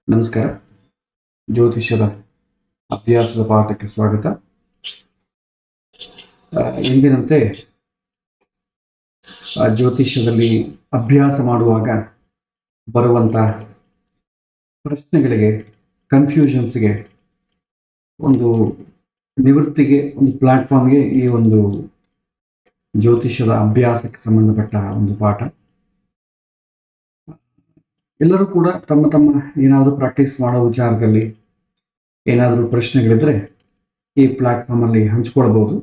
ನಮಸ್ಕಾರ. ಜ್ಯೋತಿಷ್ಯದ ಅಭ್ಯಾಸದ ಪಾಠಕ್ಕೆ ಸ್ವಾಗತ. ಎಂದಿನಂತೆ ಜ್ಯೋತಿಷ್ಯದಲ್ಲಿ ಅಭ್ಯಾಸ ಮಾಡುವಾಗ ಬರುವಂಥ ಪ್ರಶ್ನೆಗಳಿಗೆ, ಕನ್ಫ್ಯೂಷನ್ಸ್ಗೆ ಒಂದು ನಿವೃತ್ತಿಗೆ, ಒಂದು ಪ್ಲಾಟ್ಫಾರ್ಮ್ಗೆ ಈ ಒಂದು ಜ್ಯೋತಿಷ್ಯದ ಅಭ್ಯಾಸಕ್ಕೆ ಸಂಬಂಧಪಟ್ಟ ಒಂದು ಪಾಠ. ಎಲ್ಲರೂ ಕೂಡ ತಮ್ಮ ತಮ್ಮ ಏನಾದರೂ ಪ್ರಾಕ್ಟೀಸ್ ಮಾಡೋ ವಿಚಾರದಲ್ಲಿ ಏನಾದರೂ ಪ್ರಶ್ನೆಗಳಿದ್ರೆ ಈ ಪ್ಲಾಟ್ಫಾರ್ಮಲ್ಲಿ ಹಂಚ್ಕೊಳ್ಬೋದು.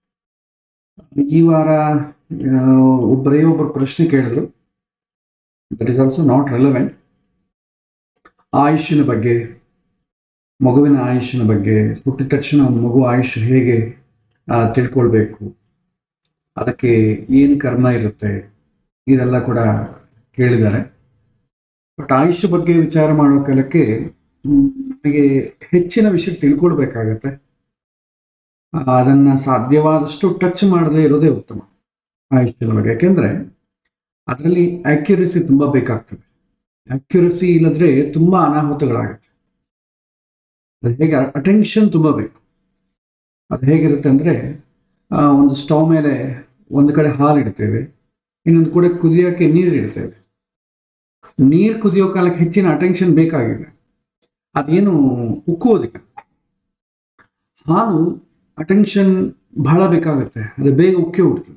ಈ ವಾರ ಒಬ್ಬರು ಪ್ರಶ್ನೆ ಕೇಳಿದ್ರು. That is also not relevant. ಆಯುಷ್ಯನ ಬಗ್ಗೆ, ಮಗುವಿನ ಆಯುಷ್ಯನ ಬಗ್ಗೆ, ಹುಟ್ಟಿದ ತಕ್ಷಣ ಒಂದು ಮಗು ಆಯುಷ್ಯ ಹೇಗೆ ತಿಳ್ಕೊಳ್ಬೇಕು, ಅದಕ್ಕೆ ಏನು ಕರ್ಮ ಇರುತ್ತೆ, ಇದೆಲ್ಲ ಕೂಡ ಕೇಳಿದ್ದಾರೆ. ಬಟ್ ಆಯುಷ್ಯ ಬಗ್ಗೆ ವಿಚಾರ ಮಾಡೋ ಕಾಲಕ್ಕೆ ನಮಗೆ ಹೆಚ್ಚಿನ ವಿಷಯ ತಿಳ್ಕೊಳ್ಬೇಕಾಗತ್ತೆ. ಅದನ್ನು ಸಾಧ್ಯವಾದಷ್ಟು ಟಚ್ ಮಾಡದೇ ಇರೋದೇ ಉತ್ತಮ ಆಯುಷ್ಯದ ಬಗ್ಗೆ. ಯಾಕೆಂದರೆ ಅದರಲ್ಲಿ ಆಕ್ಯುರಸಿ ತುಂಬ ಬೇಕಾಗ್ತದೆ. ಆಕ್ಯುರಸಿ ಇಲ್ಲದ್ರೆ ತುಂಬ ಅನಾಹುತಗಳಾಗುತ್ತೆ. ಅದು ಹೇಗೆ, ಅಟೆನ್ಷನ್ ತುಂಬ ಬೇಕು. ಅದು ಹೇಗಿರುತ್ತೆ ಅಂದರೆ, ಒಂದು ಸ್ಟವ್ ಮೇಲೆ ಒಂದು ಕಡೆ ಹಾಲು ಇಡ್ತೇವೆ, ಇನ್ನೊಂದು ಕಡೆ ಕುದಿಯೋಕ್ಕೆ ನೀರು ಇಡ್ತೇವೆ. ನೀರು ಕುದಿಯೋ ಕಾಲಕ್ಕೆ ಹೆಚ್ಚಿನ ಅಟೆನ್ಷನ್ ಬೇಕಾಗಿದೆ, ಅದೇನು ಉಕ್ಕುವುದಿಲ್ಲ. ಹಾಲು ಅಟೆನ್ಷನ್ ಬಹಳ ಬೇಕಾಗುತ್ತೆ, ಅದು ಬೇಗ ಉಕ್ಕಿ ಬಿಡ್ತದೆ.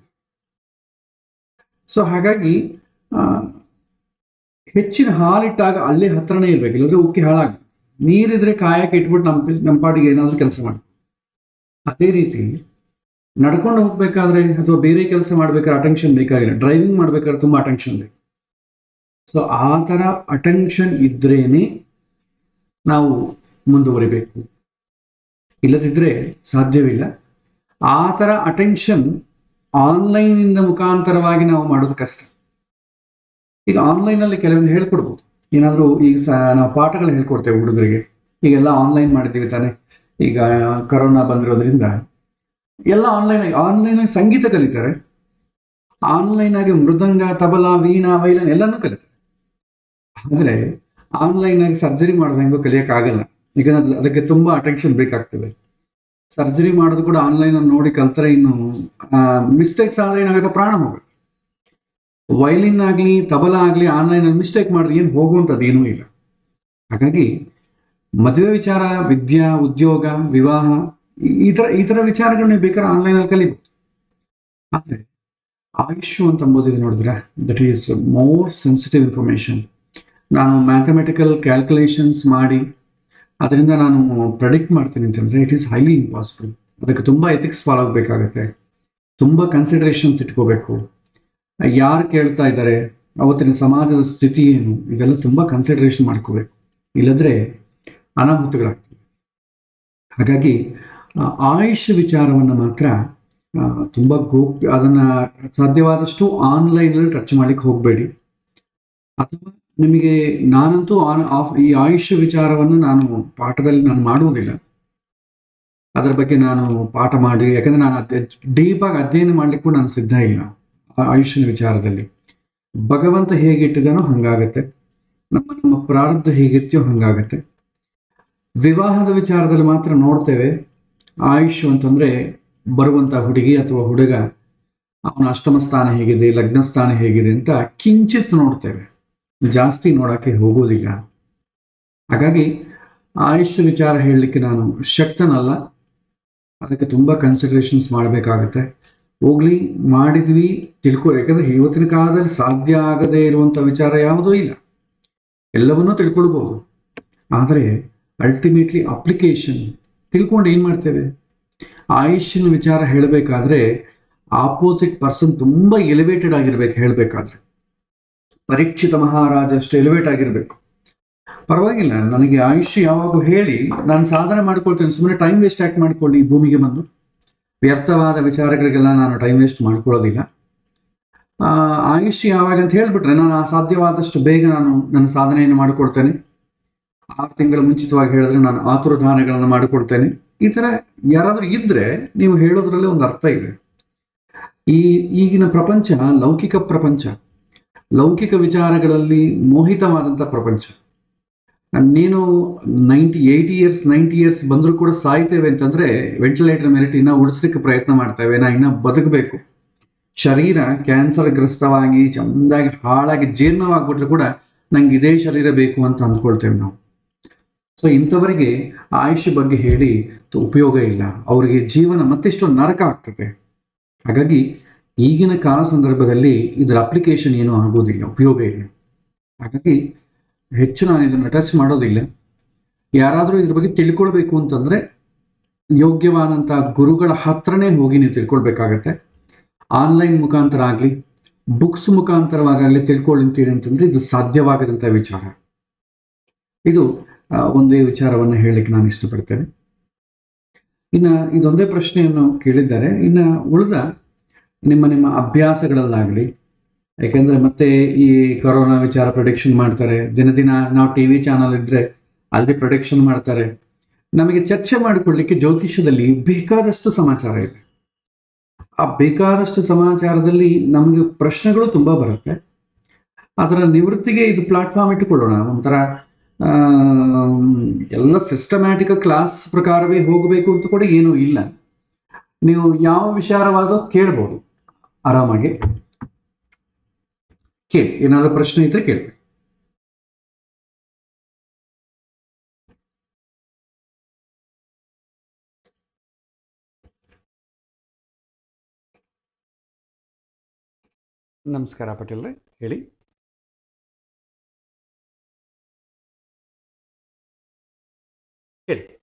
ಸೊ ಹಾಗಾಗಿ ಹೆಚ್ಚಿನ ಹಾಲಿಟ್ಟಾಗ ಅಲ್ಲೇ ಹತ್ರನೇ ಇರ್ಬೇಕು, ಇಲ್ಲದ್ರೆ ಉಕ್ಕಿ ಹಾಳಾಗುತ್ತೆ. ನೀರಿದ್ರೆ ಕಾಯಕ್ಕೆ ಇಟ್ಬಿಟ್ಟು ನಮ್ಮ ಪಾಡಿಗೆ ಏನಾದರೂ ಕೆಲಸ ಮಾಡಿ. ಅದೇ ರೀತಿ ನಡ್ಕೊಂಡು ಹೋಗ್ಬೇಕಾದ್ರೆ ಅಥವಾ ಬೇರೆ ಕೆಲಸ ಮಾಡ್ಬೇಕಾದ್ರೆ ಅಟೆನ್ಷನ್ ಬೇಕಾಗಿಲ್ಲ. ಡ್ರೈವಿಂಗ್ ಮಾಡ್ಬೇಕಾದ್ರೆ ತುಂಬ ಅಟೆನ್ಷನ್ ಬೇಕು. ಸೊ ಆ ಥರ ಅಟೆನ್ಷನ್ ಇದ್ರೇನೆ ನಾವು ಮುಂದುವರಿಬೇಕು, ಇಲ್ಲದಿದ್ದರೆ ಸಾಧ್ಯವಿಲ್ಲ. ಆ ಥರ ಅಟೆನ್ಷನ್ ಆನ್ಲೈನಿಂದ ಮುಖಾಂತರವಾಗಿ ನಾವು ಮಾಡೋದು ಕಷ್ಟ. ಈಗ ಆನ್ಲೈನಲ್ಲಿ ಕೆಲವೊಂದು ಹೇಳ್ಕೊಡ್ಬೋದು. ಏನಾದರೂ ಈಗ ನಾವು ಪಾಠಗಳು ಹೇಳ್ಕೊಡ್ತೇವೆ ಹುಡುಗರಿಗೆ. ಈಗೆಲ್ಲ ಆನ್ಲೈನ್ ಮಾಡಿದ್ದೀವಿ ತಾನೆ. ಈಗ ಕರೋನಾ ಬಂದಿರೋದ್ರಿಂದ ಎಲ್ಲ ಆನ್ಲೈನಾಗಿ ಸಂಗೀತ ಕಲಿತಾರೆ, ಆನ್ಲೈನಾಗಿ ಮೃದಂಗ, ತಬಲಾ, ವೀಣಾ, ವೈಲನ್ ಎಲ್ಲನೂ ಕಲಿತಾರೆ. ಆದರೆ ಆನ್ಲೈನಾಗಿ ಸರ್ಜರಿ ಮಾಡೋದು ಹೆಂಗೋ ಕಲಿಯೋಕ್ಕಾಗಲ್ಲ. ಈಗ ಅದಕ್ಕೆ ತುಂಬ ಅಟೆನ್ಷನ್ ಬೇಕಾಗ್ತದೆ. ಸರ್ಜರಿ ಮಾಡೋದು ಕೂಡ ಆನ್ಲೈನಲ್ಲಿ ನೋಡಿ ಕಲ್ತರೆ ಇನ್ನು ಮಿಸ್ಟೇಕ್ಸ್ ಆದರೆ ಏನಾಗುತ್ತೆ, ಪ್ರಾಣ ಹೋಗುತ್ತೆ. ವೈಲಿನ್ ಆಗಲಿ, ತಬಲಾ ಆಗಲಿ, ಆನ್ಲೈನಲ್ಲಿ ಮಿಸ್ಟೇಕ್ ಮಾಡಿದ್ರೆ ಏನು ಹೋಗುವಂಥದ್ದು ಏನೂ ಇಲ್ಲ. ಹಾಗಾಗಿ ಮದುವೆ ವಿಚಾರ, ವಿದ್ಯಾ, ಉದ್ಯೋಗ, ವಿವಾಹ, ಈ ಥರ ವಿಚಾರಗಳನ್ನ ಬೇಕಾದ್ರೆ ಆನ್ಲೈನಲ್ಲಿ ಕಲಿಬೋದು. ಆದರೆ ಆಯುಷ್ಯ ಅಂತ ಅಂಬೋದಿದೆ ನೋಡಿದ್ರೆ, that is more sensitive information. ನಾನು ಮ್ಯಾಥಮೆಟಿಕಲ್ ಕ್ಯಾಲ್ಕುಲೇಷನ್ಸ್ ಮಾಡಿ ಅದರಿಂದ ನಾನು ಪ್ರೆಡಿಕ್ಟ್ ಮಾಡ್ತೀನಿ ಅಂತಂದರೆ ಇಟ್ ಈಸ್ ಹೈಲಿ ಇಂಪಾಸಿಬಲ್. ಅದಕ್ಕೆ ತುಂಬ ಎಥಿಕ್ಸ್ ಫಾಲೋ ಆಗಬೇಕಾಗತ್ತೆ, ತುಂಬ ಕನ್ಸಿಡರೇಷನ್ಸ್ ಇಟ್ಕೋಬೇಕು. ಯಾರು ಕೇಳ್ತಾ ಇದ್ದಾರೆ, ಅವತ್ತಿನ ಸಮಾಜದ ಸ್ಥಿತಿ ಏನು, ಇದೆಲ್ಲ ತುಂಬ ಕನ್ಸಿಡರೇಷನ್ ಮಾಡ್ಕೋಬೇಕು, ಇಲ್ಲದ್ರೆ ಅನಾಹುತಗಳಾಗ್ತವೆ. ಹಾಗಾಗಿ ಆಯುಷ್ಯ ವಿಚಾರವನ್ನು ಮಾತ್ರ ತುಂಬ ಅದನ್ನು ಸಾಧ್ಯವಾದಷ್ಟು ಆನ್ಲೈನಲ್ಲಿ ಟಚ್ ಮಾಡಲಿಕ್ಕೆ ಹೋಗಬೇಡಿ. ಅಥವಾ ನಿಮಗೆ, ನಾನಂತೂ ಈ ಆಯುಷ್ಯ ವಿಚಾರವನ್ನು ನಾನು ಪಾಠದಲ್ಲಿ ಮಾಡುವುದಿಲ್ಲ. ಅದರ ಬಗ್ಗೆ ನಾನು ಪಾಠ ಮಾಡಿ, ಯಾಕಂದರೆ ನಾನು ಡೀಪಾಗಿ ಅಧ್ಯಯನ ಮಾಡಲಿಕ್ಕೂ ನಾನು ಸಿದ್ಧ ಇಲ್ಲ. ಆಯುಷ್ಯನ ವಿಚಾರದಲ್ಲಿ ಭಗವಂತ ಹೇಗಿಟ್ಟಿದ್ದಾನೋ ಹಾಗಾಗತ್ತೆ, ನಮ್ಮ ಪ್ರಾರಬ್ಧ ಹೇಗಿರ್ತೀಯೋ ಹಾಗಾಗತ್ತೆ. ವಿವಾಹದ ವಿಚಾರದಲ್ಲಿ ಮಾತ್ರ ನೋಡ್ತೇವೆ ಆಯುಷ್ಯ ಅಂತಂದರೆ ಬರುವಂಥ ಹುಡುಗಿ ಅಥವಾ ಹುಡುಗ, ಅವನ ಅಷ್ಟಮ ಸ್ಥಾನ ಹೇಗಿದೆ, ಲಗ್ನ ಸ್ಥಾನ ಹೇಗಿದೆ ಅಂತ ಕಿಂಚಿತ್ ನೋಡ್ತೇವೆ, ಜಾಸ್ತಿ ನೋಡೋಕ್ಕೆ ಹೋಗೋದಿಲ್ಲ. ಹಾಗಾಗಿ ಆಯುಷ್ಯ ವಿಚಾರ ಹೇಳಲಿಕ್ಕೆ ನಾನು ಶಕ್ತನಲ್ಲ. ಅದಕ್ಕೆ ತುಂಬ ಕನ್ಸಿಡರೇಷನ್ಸ್ ಮಾಡಬೇಕಾಗತ್ತೆ. ಹೋಗ್ಲಿ, ಮಾಡಿದ್ವಿ, ಯಾಕಂದರೆ ಇವತ್ತಿನ ಕಾಲದಲ್ಲಿ ಸಾಧ್ಯ ಆಗದೇ ಇರುವಂಥ ವಿಚಾರ ಯಾವುದೂ ಇಲ್ಲ, ಎಲ್ಲವನ್ನೂ ತಿಳ್ಕೊಳ್ಬೋದು. ಆದರೆ ಅಲ್ಟಿಮೇಟ್ಲಿ ಅಪ್ಲಿಕೇಶನ್ ತಿಳ್ಕೊಂಡು ಏನು ಮಾಡ್ತೇವೆ, ಆಯುಷ್ಯನ ವಿಚಾರ ಹೇಳಬೇಕಾದ್ರೆ ಆಪೋಸಿಟ್ ಪರ್ಸನ್ ತುಂಬ ಎಲಿವೇಟೆಡ್ ಆಗಿರ್ಬೇಕು. ಹೇಳಬೇಕಾದ್ರೆ ಪರೀಕ್ಷಿತ ಮಹಾರಾಜ ಅಷ್ಟು ಎಲಿವೇಟ್ ಆಗಿರಬೇಕು. ಪರವಾಗಿಲ್ಲ, ನನಗೆ ಆಯುಷ್ಯ ಯಾವಾಗೂ ಹೇಳಿ ನಾನು ಸಾಧನೆ ಮಾಡ್ಕೊಳ್ತೇನೆ, ಸುಮ್ಮನೆ ಟೈಮ್ ವೇಸ್ಟ್ ಯಾಕೆ ಮಾಡ್ಕೊಳ್ಳಿ. ಈ ಭೂಮಿಗೆ ಬಂದು ವ್ಯರ್ಥವಾದ ವಿಚಾರಗಳಿಗೆಲ್ಲ ನಾನು ಟೈಮ್ ವೇಸ್ಟ್ ಮಾಡ್ಕೊಳ್ಳೋದಿಲ್ಲ. ಆಯುಷ್ಯ ಯಾವಾಗ ಅಂತ ಹೇಳಿಬಿಟ್ರೆ ನಾನು ಸಾಧ್ಯವಾದಷ್ಟು ಬೇಗ ನಾನು ನನ್ನ ಸಾಧನೆಯನ್ನು ಮಾಡಿಕೊಡ್ತೇನೆ. 6 ತಿಂಗಳ ಮುಂಚಿತವಾಗಿ ಹೇಳಿದ್ರೆ ನಾನು ಆತುರದಾನಗಳನ್ನು ಮಾಡಿಕೊಡ್ತೇನೆ. ಈ ಥರ ಯಾರಾದರೂ ಇದ್ದರೆ ನೀವು ಹೇಳೋದ್ರಲ್ಲೇ ಒಂದು ಅರ್ಥ ಇದೆ. ಈಗಿನ ಪ್ರಪಂಚ ಲೌಕಿಕ ಪ್ರಪಂಚ, ಲೌಕಿಕ ವಿಚಾರಗಳಲ್ಲಿ ಮೋಹಿತವಾದಂಥ ಪ್ರಪಂಚ. ನೀನು 80 ಇಯರ್ಸ್ 90 ಇಯರ್ಸ್ ಬಂದರೂ ಕೂಡ ಸಾಯ್ತೇವೆ ಅಂತಂದ್ರೆ ವೆಂಟಿಲೇಟರ್ ಮೇಲೆ ಇನ್ನ ಉಳಿಸ್ಲಿಕ್ಕೆ ಪ್ರಯತ್ನ ಮಾಡ್ತೇವೆ, ನಾ ಇನ್ನ ಬದುಕಬೇಕು. ಶರೀರ ಕ್ಯಾನ್ಸರ್ ಗ್ರಸ್ತವಾಗಿ ಚಂದಾಗಿ ಹಾಳಾಗಿ ಜೀರ್ಣವಾಗ್ಬಿಟ್ರೆ ಕೂಡ ನಂಗೆ ಇದೇ ಶರೀರ ಬೇಕು ಅಂತ ಅಂದ್ಕೊಳ್ತೇವೆ ನಾವು. ಸೊ ಇಂಥವರಿಗೆ ಆಯುಷ್ಯ ಬಗ್ಗೆ ಹೇಳಿ ಉಪಯೋಗ ಇಲ್ಲ, ಅವರಿಗೆ ಜೀವನ ಮತ್ತಿಷ್ಟು ನರಕ ಆಗ್ತದೆ. ಹಾಗಾಗಿ ಈಗಿನ ಕಾಲ ಸಂದರ್ಭದಲ್ಲಿ ಇದರ ಅಪ್ಲಿಕೇಶನ್ ಏನೂ ಆಗೋದಿಲ್ಲ, ಉಪಯೋಗ ಇಲ್ಲ. ಹಾಗಾಗಿ ಹೆಚ್ಚು ನಾನು ಇದನ್ನು ಟಚ್ ಮಾಡೋದಿಲ್ಲ. ಯಾರಾದರೂ ಇದ್ರ ಬಗ್ಗೆ ತಿಳ್ಕೊಳ್ಬೇಕು ಅಂತಂದ್ರೆ ಯೋಗ್ಯವಾದಂಥ ಗುರುಗಳ ಹತ್ರನೇ ಹೋಗಿ ನೀವು ತಿಳ್ಕೊಳ್ಬೇಕಾಗತ್ತೆ. ಆನ್ಲೈನ್ ಮುಖಾಂತರ ಆಗಲಿ ಬುಕ್ಸ್ ಮುಖಾಂತರವಾಗಲಿ ತಿಳ್ಕೊಳ್ತೀರಿ ಅಂತಂದ್ರೆ ಇದು ಸಾಧ್ಯವಾಗದಂಥ ವಿಚಾರ. ಇದು ಒಂದೇ ವಿಚಾರವನ್ನು ಹೇಳಲಿಕ್ಕೆ ನಾನು ಇಷ್ಟಪಡ್ತೇನೆ. ಇನ್ನು ಇದೊಂದೇ ಪ್ರಶ್ನೆಯನ್ನು ಕೇಳಿದ್ದಾರೆ. ಇನ್ನು ಉಳಿದ ನಿಮ್ಮ ಅಭ್ಯಾಸಗಳಲ್ಲಾಗಲಿ, ಯಾಕೆಂದ್ರೆ ಮತ್ತೆ ಈ ಕೊರೋನಾ ವಿಚಾರ ಪ್ರೊಡಿಕ್ಷನ್ ಮಾಡ್ತಾರೆ, ದಿನ ನಾವು ಟಿವಿ ಚಾನಲ್ ಇದ್ರೆ ಅಲ್ಲಿ ಪ್ರೊಡಿಕ್ಷನ್ ಮಾಡ್ತಾರೆ. ನಮಗೆ ಚರ್ಚೆ ಮಾಡಿಕೊಳ್ಳಿಕ್ಕೆ ಜ್ಯೋತಿಷ್ಯದಲ್ಲಿ ಬೇಕಾದಷ್ಟು ಸಮಾಚಾರ ಇದೆ. ಆ ಬೇಕಾದಷ್ಟು ಸಮಾಚಾರದಲ್ಲಿ ನಮಗೆ ಪ್ರಶ್ನೆಗಳು ತುಂಬಾ ಬರುತ್ತೆ. ಅದರ ನಿವೃತ್ತಿಗೆ ಇದು ಪ್ಲಾಟ್ಫಾರ್ಮ್ ಇಟ್ಟುಕೊಳ್ಳೋಣ. ಒಂಥರ ಎಲ್ಲ ಸಿಸ್ಟಮ್ಯಾಟಿಕ್ ಕ್ಲಾಸ್ ಪ್ರಕಾರವೇ ಹೋಗಬೇಕು ಅಂತ ಕೂಡ ಏನೂ ಇಲ್ಲ. ನೀವು ಯಾವ ವಿಚಾರವಾದ ಕೇಳ್ಬೋದು, ಆರಾಮಾಗಿ ಕೇಳಿ. ಏನಾದರೂ ಪ್ರಶ್ನೆ ಇದ್ರೆ ಕೇಳಿ. ನಮಸ್ಕಾರ ಪಟೇಲ್ರೆ, ಹೇಳಿ. ಹೇಳಿ.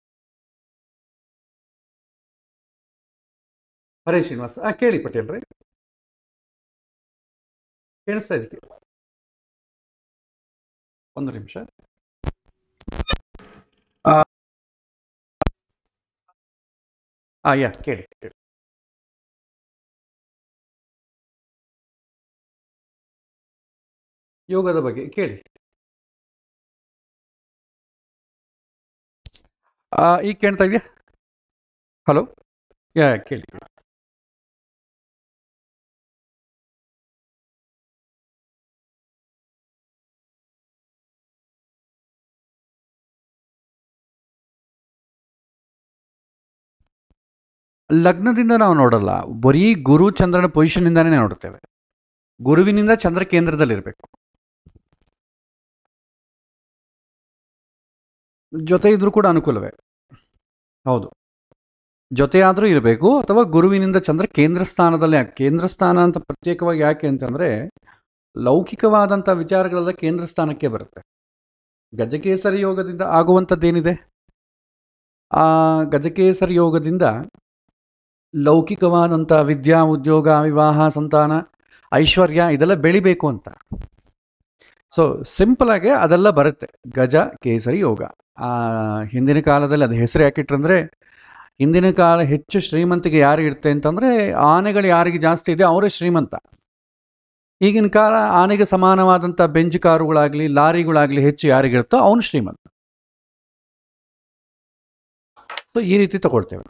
ಹರೇ ಶ್ರೀನಿವಾಸ್, ಕೇಳಿ ಪಟೇಲ್ರೆ, ಕೇಳಿಸ್ತಾ ಇದಕ್ಕೆ. ಒಂದು ನಿಮಿಷ. ಕೇಳಿ. ಯೋಗದ ಬಗ್ಗೆ ಕೇಳಿ. ಈಗ ಕೇಳ್ತಾ ಇದೆಯಾ? ಹಲೋ, ಕೇಳಿ. ಲಗ್ನದಿಂದ ನಾವು ನೋಡಲ್ಲ, ಬರೀ ಗುರು ಚಂದ್ರನ ಪೊಸಿಷನ್ ಇಂದಾನೇ ನೋಡುತ್ತೇವೆ. ಗುರುವಿನಿಂದ ಚಂದ್ರ ಕೇಂದ್ರದಲ್ಲಿರಬೇಕು. ಜೊತೆ ಇದ್ರೂ ಕೂಡ ಅನುಕೂಲವೇ. ಹೌದು, ಜೊತೆಯಾದರೂ ಇರಬೇಕು, ಅಥವಾ ಗುರುವಿನಿಂದ ಚಂದ್ರ ಕೇಂದ್ರ ಸ್ಥಾನದಲ್ಲೇ. ಕೇಂದ್ರ ಸ್ಥಾನ ಅಂತ ಪ್ರತ್ಯೇಕವಾಗಿ ಯಾಕೆ ಅಂತಂದರೆ, ಲೌಕಿಕವಾದಂಥ ವಿಚಾರಗಳೆಲ್ಲ ಕೇಂದ್ರ ಸ್ಥಾನಕ್ಕೆ ಬರುತ್ತೆ. ಗಜಕೇಸರಿ ಯೋಗದಿಂದ ಆಗುವಂಥದ್ದೇನಿದೆ, ಆ ಗಜಕೇಸರಿ ಯೋಗದಿಂದ ಲೌಕಿಕವಾದಂಥ ವಿದ್ಯಾ, ಉದ್ಯೋಗ, ವಿವಾಹ, ಸಂತಾನ, ಐಶ್ವರ್ಯ ಇದೆಲ್ಲ ಬೆಳಿಬೇಕು ಅಂತ. ಸೊ ಸಿಂಪಲ್ ಆಗಿ ಅದೆಲ್ಲ ಬರುತ್ತೆ ಗಜ ಕೇಸರಿ ಯೋಗ. ಹಿಂದಿನ ಕಾಲದಲ್ಲಿ ಅದು ಹೆಸರು ಯಾಕಿಟ್ರಂದ್ರೆ, ಹಿಂದಿನ ಕಾಲ ಹೆಚ್ಚು ಶ್ರೀಮಂತಿಗೆ ಯಾರು ಇರುತ್ತೆ ಅಂತಂದರೆ, ಆನೆಗಳು ಯಾರಿಗೆ ಜಾಸ್ತಿ ಇದೆ ಅವರೇ ಶ್ರೀಮಂತ. ಈಗಿನ ಕಾಲ ಆನೆಗೆ ಸಮಾನವಾದಂಥ ಬೆಂಚ್ ಕಾರುಗಳಾಗಲಿ ಲಾರಿಗಳಾಗಲಿ ಹೆಚ್ಚು ಯಾರಿಗಿರುತ್ತೋ ಅವನು ಶ್ರೀಮಂತ. ಸೊ ಈ ರೀತಿ ತಗೊಳ್ತೇವೆ.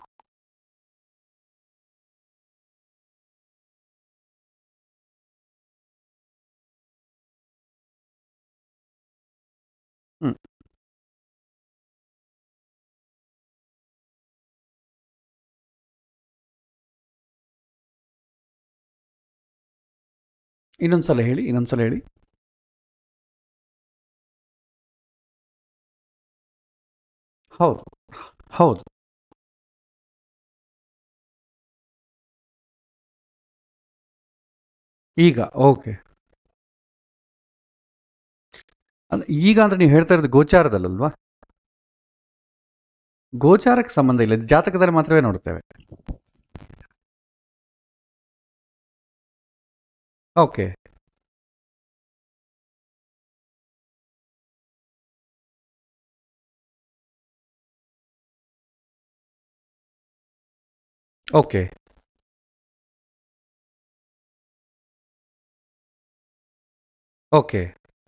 ಇನ್ನೊಂದ್ಸಲ ಹೇಳಿ. ಹೌದು ಹೌದು. ಈಗ ಓಕೆ. ಈಗ ಅಂದ್ರೆ ನೀವು ಹೇಳ್ತಾ ಇರೋದು ಗೋಚಾರದಲ್ಲಲ್ವಾ? ಗೋಚಾರಕ್ಕೆ ಸಂಬಂಧ ಇಲ್ಲ, ಜಾತಕದಲ್ಲಿ ಮಾತ್ರವೇ ನೋಡ್ತೇವೆ. ಓಕೆ. ಓಕೆ. ಓಕೆ.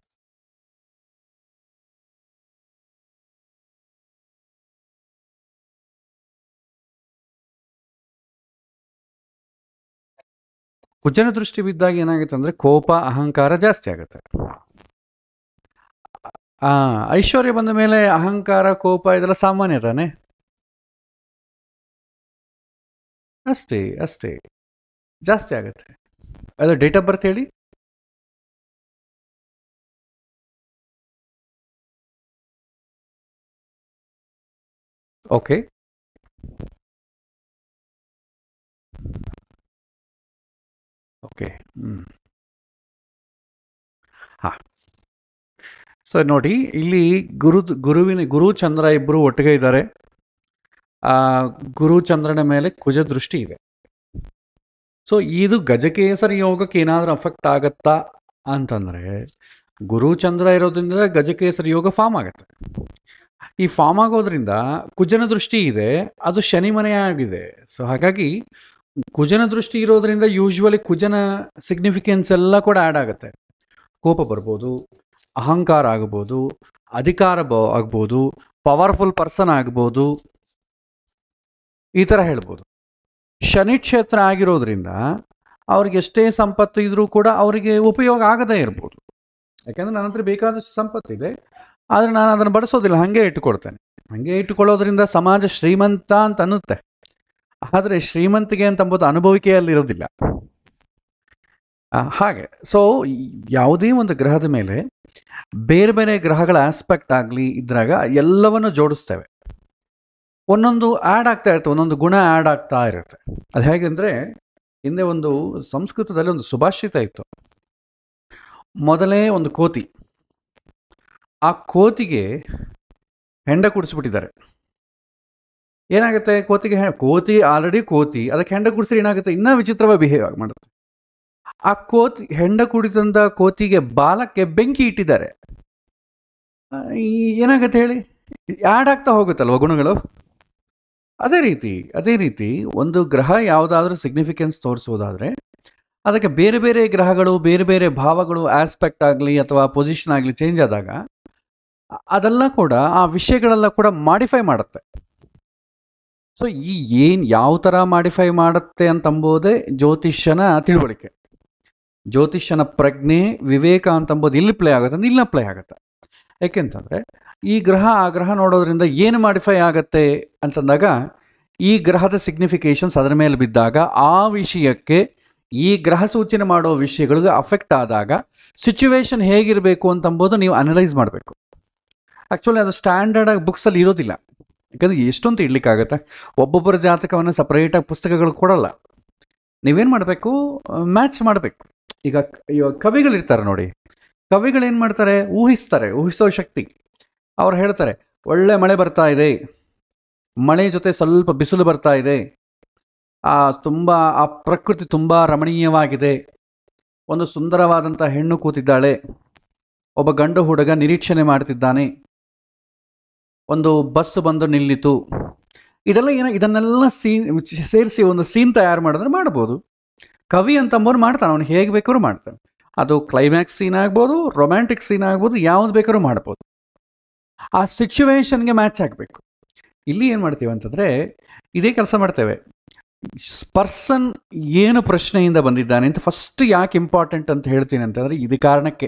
ಕುಜನ ದೃಷ್ಟಿ ಬಿದ್ದಾಗ ಏನಾಗುತ್ತೆ ಅಂದರೆ ಕೋಪ ಅಹಂಕಾರ ಜಾಸ್ತಿ ಆಗುತ್ತೆ. ಆ ಐಶ್ವರ್ಯ ಬಂದ ಮೇಲೆ ಅಹಂಕಾರ, ಕೋಪ ಇದೆಲ್ಲ ಸಾಮಾನ್ಯ ತಾನೆ? ಅಷ್ಟೇ ಅಷ್ಟೇ, ಜಾಸ್ತಿ ಆಗುತ್ತೆ. ಅದು ಡೇಟ್ ಆಫ್ ಬರ್ತ್ ಹೇಳಿ. ಓಕೆ. ಓಕೆ. ಹಾಂ. ಸೊ ನೋಡಿ, ಇಲ್ಲಿ ಗುರು ಚಂದ್ರ ಇಬ್ಬರು ಒಟ್ಟಿಗೆ ಇದ್ದಾರೆ. ಗುರು ಚಂದ್ರನ ಮೇಲೆ ಕುಜ ದೃಷ್ಟಿ ಇದೆ. ಸೊ ಇದು ಗಜಕೇಸರಿ ಯೋಗಕ್ಕೆ ಏನಾದರೂ ಅಫೆಕ್ಟ್ ಆಗತ್ತಾ ಅಂತಂದರೆ, ಗುರು ಚಂದ್ರ ಇರೋದ್ರಿಂದ ಗಜಕೇಸರಿ ಯೋಗ ಫಾರ್ಮ್ ಆಗುತ್ತೆ. ಈ ಫಾರ್ಮ್ ಆಗೋದ್ರಿಂದ ಕುಜನ ದೃಷ್ಟಿ ಇದೆ, ಅದು ಶನಿ ಮನೆ ಆಗಿದೆ. ಸೊ ಹಾಗಾಗಿ ಕುಜನ ದೃಷ್ಟಿ ಇರೋದ್ರಿಂದ ಯೂಶ್ವಲಿ ಕುಜನ ಸಿಗ್ನಿಫಿಕೆನ್ಸ್ ಎಲ್ಲ ಕೂಡ ಆ್ಯಡ್ ಆಗುತ್ತೆ. ಕೋಪ ಬರ್ಬೋದು, ಅಹಂಕಾರ ಆಗ್ಬೋದು, ಅಧಿಕಾರ ಆಗ್ಬೋದು, ಪವರ್ಫುಲ್ ಪರ್ಸನ್ ಆಗ್ಬೋದು, ಈ ಥರ ಹೇಳ್ಬೋದು. ಶನಿ ಕ್ಷೇತ್ರ ಆಗಿರೋದ್ರಿಂದ ಅವ್ರಿಗೆ ಎಷ್ಟೇ ಸಂಪತ್ತು ಇದ್ರೂ ಕೂಡ ಅವರಿಗೆ ಉಪಯೋಗ ಆಗದೇ ಇರ್ಬೋದು. ಯಾಕೆಂದರೆ ನನ್ನ ಹತ್ರ ಬೇಕಾದಷ್ಟು ಸಂಪತ್ತಿದೆ, ಆದರೆ ನಾನು ಅದನ್ನು ಬಳಸೋದಿಲ್ಲ, ಹಾಗೆ ಇಟ್ಟುಕೊಡ್ತೇನೆ. ಹಾಗೆ ಇಟ್ಟುಕೊಳ್ಳೋದ್ರಿಂದ ಸಮಾಜ ಶ್ರೀಮಂತ ಅಂತ ಅನ್ನುತ್ತೆ, ಆದರೆ ಶ್ರೀಮಂತಿಗೆ ಅಂತಂಬುದು ಅನುಭವಿಕೆಯಲ್ಲಿರೋದಿಲ್ಲ. ಹಾಗೆ ಸೊ ಯಾವುದೇ ಒಂದು ಗ್ರಹದ ಮೇಲೆ ಬೇರೆ ಬೇರೆ ಗ್ರಹಗಳ ಆಸ್ಪೆಕ್ಟ್ ಆಗಲಿ ಇದ್ರಾಗ ಎಲ್ಲವನ್ನು ಜೋಡಿಸ್ತೇವೆ. ಒಂದೊಂದು ಆ್ಯಡ್ ಆಗ್ತಾ ಇರುತ್ತೆ, ಒಂದೊಂದು ಗುಣ ಆ್ಯಡ್ ಆಗ್ತಾ ಇರುತ್ತೆ. ಅದು ಹೇಗೆಂದರೆ, ಹಿಂದೆ ಒಂದು ಸಂಸ್ಕೃತದಲ್ಲಿ ಒಂದು ಸುಭಾಷಿತ ಇತ್ತು. ಮೊದಲೇ ಒಂದು ಕೋತಿ, ಆ ಕೋತಿಗೆ ಹೆಂಡ ಕುಡಿಸ್ಬಿಟ್ಟಿದ್ದಾರೆ. ಏನಾಗುತ್ತೆ ಕೋತಿಗೆ? ಕೋತಿ ಆಲ್ರೆಡಿ ಕೋತಿ, ಅದಕ್ಕೆ ಹೆಂಡ ಕುಡಿಸಿದ್ರೆ ಏನಾಗುತ್ತೆ? ಇನ್ನೂ ವಿಚಿತ್ರವಾಗಿ ಬಿಹೇವ್ ಮಾಡುತ್ತೆ. ಆ ಹೆಂಡ ಕುಡಿದಂಥ ಕೋತಿಗೆ ಬಾಲಕ್ಕೆ ಬೆಂಕಿ ಇಟ್ಟಿದ್ದಾರೆ. ಏನಾಗುತ್ತೆ ಹೇಳಿ? ಆ್ಯಡ್ ಆಗ್ತಾ ಹೋಗುತ್ತಲ್ವ ಗುಣಗಳು. ಅದೇ ರೀತಿ ಒಂದು ಗ್ರಹ ಯಾವುದಾದ್ರೂ ಸಿಗ್ನಿಫಿಕೆನ್ಸ್ ತೋರಿಸೋದಾದರೆ ಅದಕ್ಕೆ ಬೇರೆ ಬೇರೆ ಗ್ರಹಗಳು, ಬೇರೆ ಬೇರೆ ಭಾವಗಳು, ಆಸ್ಪೆಕ್ಟ್ ಆಗಲಿ ಅಥವಾ ಪೊಸಿಷನ್ ಆಗಲಿ ಚೇಂಜ್ ಆದಾಗ ಅದೆಲ್ಲ ಕೂಡ ಆ ವಿಷಯಗಳೆಲ್ಲ ಕೂಡ ಮಾಡಿಫೈ ಮಾಡುತ್ತೆ. ಸೊ ಯಾವ ಥರ ಮಾಡಿಫೈ ಮಾಡುತ್ತೆ ಅಂತಂಬೋದೇ ಜ್ಯೋತಿಷ್ಯನ ತಿಳುವಳಿಕೆ, ಜ್ಯೋತಿಷ್ಯನ ಪ್ರಜ್ಞೆ, ವಿವೇಕ ಅಂತಂಬೋದು ಇಲ್ಲಿ ಪ್ಲೇ ಆಗುತ್ತೆ ಅಂದ್ರೆ ಇಲ್ಲ ಪ್ಲೇ ಆಗುತ್ತೆ. ಯಾಕೆಂತಂದರೆ ಈ ಗ್ರಹ ಆ ಗ್ರಹ ನೋಡೋದ್ರಿಂದ ಏನು ಮಾಡಿಫೈ ಆಗುತ್ತೆ ಅಂತಂದಾಗ, ಈ ಗ್ರಹದ ಸಿಗ್ನಿಫಿಕೇಷನ್ಸ್ ಅದರ ಮೇಲೆ ಬಿದ್ದಾಗ ಆ ವಿಷಯಕ್ಕೆ ಈ ಗ್ರಹ ಸೂಚನೆ ಮಾಡೋ ವಿಷಯಗಳಿಗೆ ಅಫೆಕ್ಟ್ ಆದಾಗ ಸಿಚುವೇಶನ್ ಹೇಗಿರಬೇಕು ಅಂತಂಬೋದು ನೀವು ಅನಲೈಸ್ ಮಾಡಬೇಕು. ಆ್ಯಕ್ಚುಲಿ ಅದು ಸ್ಟ್ಯಾಂಡರ್ಡಾಗಿ ಬುಕ್ಸಲ್ಲಿ ಇರೋದಿಲ್ಲ, ಯಾಕಂದರೆ ಎಷ್ಟೊಂದು ಇಡ್ಲಿಕ್ಕಾಗತ್ತೆ. ಒಬ್ಬೊಬ್ಬರ ಜಾತಕವನ್ನು ಸಪ್ರೇಟಾಗಿ ಪುಸ್ತಕಗಳು ಕೊಡಲ್ಲ. ನೀವೇನು ಮಾಡಬೇಕು? ಮ್ಯಾಚ್ ಮಾಡಬೇಕು. ಈಗ ಕವಿಗಳಿರ್ತಾರೆ ನೋಡಿ, ಕವಿಗಳೇನು ಮಾಡ್ತಾರೆ? ಊಹಿಸೋ ಶಕ್ತಿ. ಅವ್ರು ಹೇಳ್ತಾರೆ, ಒಳ್ಳೆ ಮಳೆ ಬರ್ತಾ ಇದೆ, ಮಳೆ ಜೊತೆ ಸ್ವಲ್ಪ ಬಿಸಿಲು ಬರ್ತಾ ಇದೆ, ತುಂಬ ಆ ಪ್ರಕೃತಿ ತುಂಬ ರಮಣೀಯವಾಗಿದೆ, ಒಂದು ಸುಂದರವಾದಂಥ ಹೆಣ್ಣು ಕೂತಿದ್ದಾಳೆ, ಒಬ್ಬ ಗಂಡು ಹುಡುಗ ನಿರೀಕ್ಷಣೆ ಮಾಡ್ತಿದ್ದಾನೆ, ಒಂದು ಬಸ್ ಬಂದು ನಿಲ್ಲಿತು. ಇದನ್ನೆಲ್ಲ ಸೇರಿಸಿ ಒಂದು ಸೀನ್ ತಯಾರು ಮಾಡಿದ್ರೆ ಮಾಡ್ಬೋದು. ಕವಿ ಅಂತಂಬೋರು ಮಾಡ್ತಾನೆ, ಅವನು ಹೇಗೆ ಬೇಕಾದ್ರೂ ಮಾಡ್ತಾನೆ. ಅದು ಕ್ಲೈಮ್ಯಾಕ್ಸ್ ಸೀನ್ ಆಗ್ಬೋದು, ರೊಮ್ಯಾಂಟಿಕ್ ಸೀನ್ ಆಗ್ಬೋದು, ಯಾವ್ದು ಬೇಕಾದ್ರೂ ಮಾಡ್ಬೋದು. ಆ ಸಿಚುವೇಶನ್ಗೆ ಮ್ಯಾಚ್ ಆಗಬೇಕು. ಇಲ್ಲಿ ಏನು ಮಾಡ್ತೀವಿ ಅಂತಂದರೆ ಇದೇ ಕೆಲಸ ಮಾಡ್ತೇವೆ. ಪರ್ಸನ್ ಏನು ಪ್ರಶ್ನೆಯಿಂದ ಬಂದಿದ್ದಾನೆ ಅಂತ ಫಸ್ಟ್ ಯಾಕೆ ಇಂಪಾರ್ಟೆಂಟ್ ಅಂತ ಹೇಳ್ತೀನಿ ಅಂತಂದರೆ, ಇದು ಕಾರಣಕ್ಕೆ.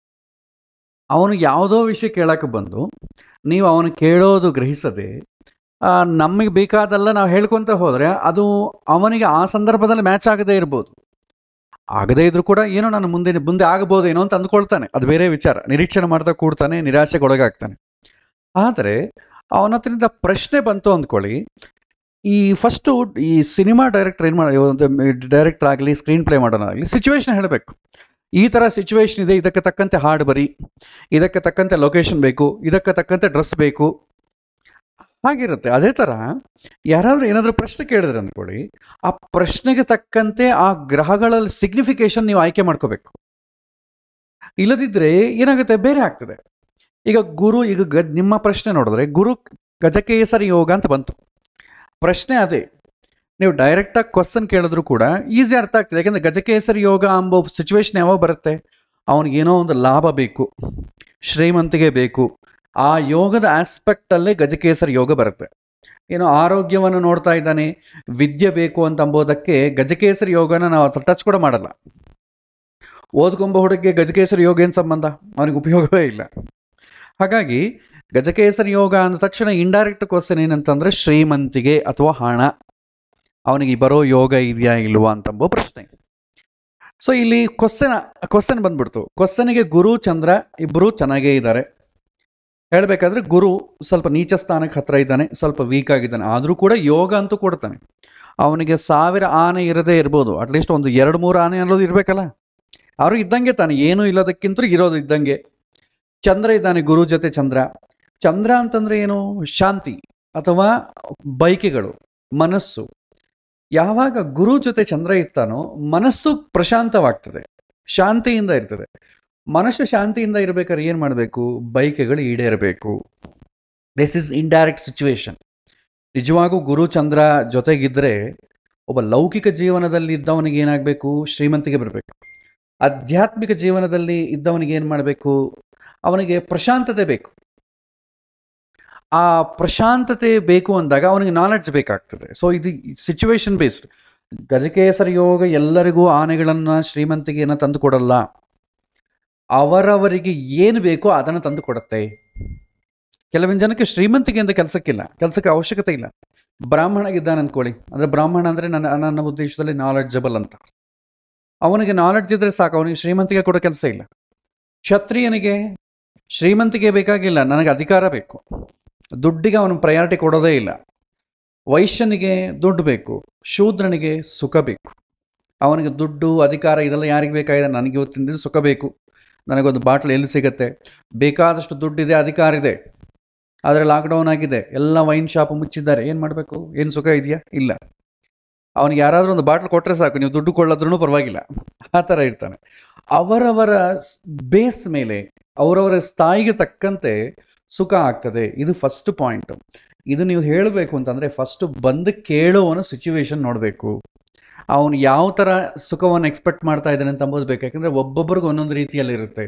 ಅವನು ಯಾವುದೋ ವಿಷಯ ಕೇಳೋಕ್ಕೆ ಬಂದು ನೀವು ಅವನು ಕೇಳೋದು ಗ್ರಹಿಸದೆ ನಮಗೆ ಬೇಕಾದಲ್ಲ ನಾವು ಹೇಳ್ಕೊತ ಹೋದರೆ ಅದು ಅವನಿಗೆ ಆ ಸಂದರ್ಭದಲ್ಲಿ ಮ್ಯಾಚ್ ಆಗದೇ ಇರ್ಬೋದು. ಆಗದೇ ಇದ್ರೂ ಕೂಡ ಏನೋ ನಾನು ಮುಂದೆ ಆಗಬಹುದೇನೋ ಅಂತ ಅಂದ್ಕೊಳ್ತಾನೆ, ಅದು ಬೇರೆ ವಿಚಾರ. ನಿರೀಕ್ಷಣೆ ಮಾಡ್ತಾ ಕೂಡ್ತಾನೆ, ನಿರಾಶೆಗೊಳಗಾಗ್ತಾನೆ. ಆದರೆ ಅವನ ಹತ್ರದಿಂದ ಪ್ರಶ್ನೆ ಬಂತು ಅಂದ್ಕೊಳ್ಳಿ, ಈ ಫಸ್ಟು ಈ ಸಿನಿಮಾ ಡೈರೆಕ್ಟರ್ ಏನು ಡೈರೆಕ್ಟರ್ ಆಗಲಿ, ಸ್ಕ್ರೀನ್ ಪ್ಲೇ ಮಾಡೋನಾಗಲಿ, ಸಿಚುವೇಶನ್ ಹೇಳಬೇಕು. ಈ ಥರ ಸಿಚುವೇಶನ್ ಇದೆ, ಇದಕ್ಕೆ ತಕ್ಕಂತೆ ಹಾಡು ಬರಿ, ಇದಕ್ಕೆ ತಕ್ಕಂತೆ ಲೊಕೇಶನ್ ಬೇಕು, ಇದಕ್ಕೆ ತಕ್ಕಂತೆ ಡ್ರೆಸ್ ಬೇಕು, ಹಾಗಿರುತ್ತೆ. ಅದೇ ಥರ ಯಾರಾದರೂ ಏನಾದರೂ ಪ್ರಶ್ನೆ ಕೇಳಿದ್ರೆ ಅಂದ್ಕೊಳ್ಳಿ, ಆ ಪ್ರಶ್ನೆಗೆ ತಕ್ಕಂತೆ ಆ ಗ್ರಹಗಳಲ್ಲಿ ಸಿಗ್ನಿಫಿಕೇಶನ್ ನೀವು ಆಯ್ಕೆ ಮಾಡ್ಕೋಬೇಕು. ಇಲ್ಲದಿದ್ದರೆ ಏನಾಗುತ್ತೆ, ಬೇರೆ ಆಗ್ತದೆ. ಈಗ ನಿಮ್ಮ ಪ್ರಶ್ನೆ ನೋಡಿದ್ರೆ ಗುರು ಗಜಕೇಸರಿ ಯೋಗ ಅಂತ ಬಂತು. ಪ್ರಶ್ನೆ ಅದೇ, ನೀವು ಡೈರೆಕ್ಟಾಗಿ ಕ್ವಶನ್ ಕೇಳಿದ್ರು ಕೂಡ ಈಸಿ ಅರ್ಥ ಆಗ್ತದೆ. ಯಾಕೆಂದರೆ ಗಜಕೇಸರಿ ಯೋಗ ಎಂಬ ಸಿಚುವೇಶನ್ ಯಾವಾಗ ಬರುತ್ತೆ, ಅವನಿಗೇನೋ ಒಂದು ಲಾಭ ಬೇಕು, ಶ್ರೀಮಂತಿಗೆ ಬೇಕು, ಆ ಯೋಗದ ಆಸ್ಪೆಕ್ಟಲ್ಲೇ ಗಜಕೇಸರಿ ಯೋಗ ಬರುತ್ತೆ. ಏನೋ ಆರೋಗ್ಯವನ್ನು ನೋಡ್ತಾ ಇದ್ದಾನೆ, ವಿದ್ಯೆ ಬೇಕು ಅಂತಂಬೋದಕ್ಕೆ ಗಜಕೇಸರಿ ಯೋಗನ ನಾವು ಟಚ್ ಕೂಡ ಮಾಡಲ್ಲ. ಓದ್ಕೊಂಬ ಹುಡುಗಿಗೆ ಗಜಕೇಸರಿ ಯೋಗ ಏನು ಸಂಬಂಧ? ಅವನಿಗೆ ಉಪಯೋಗವೇ ಇಲ್ಲ. ಹಾಗಾಗಿ ಗಜಕೇಸರಿ ಯೋಗ ಅಂದ ತಕ್ಷಣ ಇಂಡೈರೆಕ್ಟ್ ಕ್ವಶನ್ ಏನಂತಂದ್ರೆ ಶ್ರೀಮಂತಿಗೆ ಅಥವಾ ಹಣ ಅವನಿಗೆ ಬರೋ ಯೋಗ ಇದೆಯಾ ಇಲ್ವಾ ಅಂತಂಬೋ ಪ್ರಶ್ನೆ. ಸೊ ಇಲ್ಲಿ ಕ್ವಶನ್ ಬಂದ್ಬಿಡ್ತು. ಕ್ವಶನ್ಗೆ ಗುರು ಚಂದ್ರ ಇಬ್ಬರು ಚೆನ್ನಾಗೇ ಇದ್ದಾರೆ. ಹೇಳಬೇಕಾದ್ರೆ ಗುರು ಸ್ವಲ್ಪ ನೀಚ ಸ್ಥಾನಕ್ಕೆ ಹತ್ರ ಇದ್ದಾನೆ, ಸ್ವಲ್ಪ ವೀಕ್ ಆಗಿದ್ದಾನೆ, ಆದರೂ ಕೂಡ ಯೋಗ ಅಂತೂ ಕೊಡ್ತಾನೆ. ಅವನಿಗೆ 1000 ಆನೆ ಇರದೇ ಇರ್ಬೋದು, ಅಟ್ಲೀಸ್ಟ್ ಒಂದು 2-3 ಆನೆ ಅನ್ನೋದು ಇರಬೇಕಲ್ಲ. ಅವರು ಇದ್ದಂಗೆ ತಾನೆ, ಏನೂ ಇಲ್ಲದಕ್ಕಿಂತ ಇರೋದು ಇದ್ದಂಗೆ. ಚಂದ್ರ ಇದ್ದಾನೆ ಗುರು ಜೊತೆ. ಚಂದ್ರ ಅಂತಂದ್ರೆ ಏನು? ಶಾಂತಿ ಅಥವಾ ಬೈಕೆಗಳು, ಮನಸ್ಸು. ಯಾವಾಗ ಗುರು ಜೊತೆ ಚಂದ್ರ ಇರ್ತಾನೋ ಮನಸ್ಸು ಪ್ರಶಾಂತವಾಗ್ತದೆ, ಶಾಂತಿಯಿಂದ ಇರ್ತದೆ. ಮನಸ್ಸು ಶಾಂತಿಯಿಂದ ಇರಬೇಕಾದ್ರೆ ಏನು ಮಾಡಬೇಕು? ಬೈಕೆಗಳು ಈಡೇರಬೇಕು. This is indirect situation. ನಿಜವಾಗೂ ಗುರು ಚಂದ್ರ ಜೊತೆಗಿದ್ದರೆ ಒಬ್ಬ ಲೌಕಿಕ ಜೀವನದಲ್ಲಿ ಇದ್ದವನಿಗೆ ಏನಾಗಬೇಕು? ಶ್ರೀಮಂತಿಗೆ ಬರಬೇಕು. ಆಧ್ಯಾತ್ಮಿಕ ಜೀವನದಲ್ಲಿ ಇದ್ದವನಿಗೆ ಏನು ಮಾಡಬೇಕು? ಅವನಿಗೆ ಪ್ರಶಾಂತತೆ ಬೇಕು. ಆ ಪ್ರಶಾಂತತೆ ಬೇಕು ಅಂದಾಗ ಅವನಿಗೆ ನಾಲೆಡ್ಜ್ ಬೇಕಾಗ್ತದೆ. ಸೊ ಇದು ಸಿಚುವೇಶನ್ ಬೇಸ್ಡ್. ಗಜಕೇಸರಿ ಯೋಗ ಎಲ್ಲರಿಗೂ ಆನೆಗಳನ್ನು ಶ್ರೀಮಂತಿಗೆಯನ್ನು ತಂದು ಕೊಡಲ್ಲ. ಅವರವರಿಗೆ ಏನು ಬೇಕೋ ಅದನ್ನು ತಂದು ಕೊಡುತ್ತೆ. ಕೆಲವಿನ ಜನಕ್ಕೆ ಶ್ರೀಮಂತಿಗೆ ಅಂತ ಕೆಲಸಕ್ಕೆ ಅವಶ್ಯಕತೆ ಇಲ್ಲ. ಬ್ರಾಹ್ಮಣಗಿದ್ದಾನೆ ಅಂದ್ಕೊಳ್ಳಿ, ಅಂದರೆ ಬ್ರಾಹ್ಮಣ ಅಂದರೆ ನನ್ನ ಉದ್ದೇಶದಲ್ಲಿ ನಾಲೆಡ್ಜಬಲ್ ಅಂತ. ಅವನಿಗೆ ನಾಲೆಡ್ಜ್ ಇದ್ರೆ ಸಾಕು, ಅವನಿಗೆ ಶ್ರೀಮಂತಿಗೆ ಕೊಡೋ ಕೆಲಸ ಇಲ್ಲ. ಕ್ಷತ್ರಿಯನಿಗೆ ಶ್ರೀಮಂತಿಗೆ ಬೇಕಾಗಿಲ್ಲ, ನನಗೆ ಅಧಿಕಾರ ಬೇಕು. ದುಡ್ಡಿಗೆ ಅವನು ಪ್ರಯಾರಿಟಿ ಕೊಡೋದೇ ಇಲ್ಲ. ವೈಶ್ಯನಿಗೆ ದುಡ್ಡು ಬೇಕು, ಶೂದ್ರನಿಗೆ ಸುಖ ಬೇಕು. ಅವನಿಗೆ ದುಡ್ಡು ಅಧಿಕಾರ ಇದೆಲ್ಲ ಯಾರಿಗೆ ಬೇಕಾಗಿದೆ? ನನಗೆ ಇವತ್ತಿನ ಸುಖ ಬೇಕು, ನನಗೊಂದು ಬಾಟ್ಲು ಎಲ್ಲಿ ಸಿಗುತ್ತೆ? ಬೇಕಾದಷ್ಟು ದುಡ್ಡಿದೆ, ಅಧಿಕಾರ ಇದೆ, ಆದರೆ ಲಾಕ್ಡೌನ್ ಆಗಿದೆ, ಎಲ್ಲ ವೈನ್ ಶಾಪ್ ಮುಚ್ಚಿದ್ದಾರೆ, ಏನು ಮಾಡಬೇಕು? ಏನು ಸುಖ ಇದೆಯಾ? ಇಲ್ಲ. ಅವನಿಗೆ ಯಾರಾದರೂ ಒಂದು ಬಾಟ್ಲು ಕೊಟ್ಟರೆ ಸಾಕು, ನೀವು ದುಡ್ಡು ಕೊಳ್ಳೋದ್ರೂ ಪರವಾಗಿಲ್ಲ, ಆ ಥರ ಇರ್ತಾನೆ. ಅವರವರ ಬೇಸ್ ಮೇಲೆ ಅವರವರ ಸ್ಥಾಯಿಗೆ ತಕ್ಕಂತೆ ಸುಖ ಆಗ್ತದೆ. ಇದು ಫಸ್ಟ್ ಪಾಯಿಂಟ್. ಇದು ನೀವು ಹೇಳಬೇಕು ಅಂತಂದರೆ ಫಸ್ಟ್ ಬಂದು ಕೇಳೋವನ ಸಿಚುವೇಶನ್ ನೋಡಬೇಕು. ಅವನು ಯಾವ ಥರ ಸುಖವನ್ನು ಎಕ್ಸ್ಪೆಕ್ಟ್ ಮಾಡ್ತಾ ಇದ್ದಾನೆ ಅಂತ ಅಂಬೋದು ಬೇಕು. ಯಾಕಂದರೆ ಒಬ್ಬೊಬ್ಬರಿಗೂ ಒಂದೊಂದು ರೀತಿಯಲ್ಲಿರುತ್ತೆ.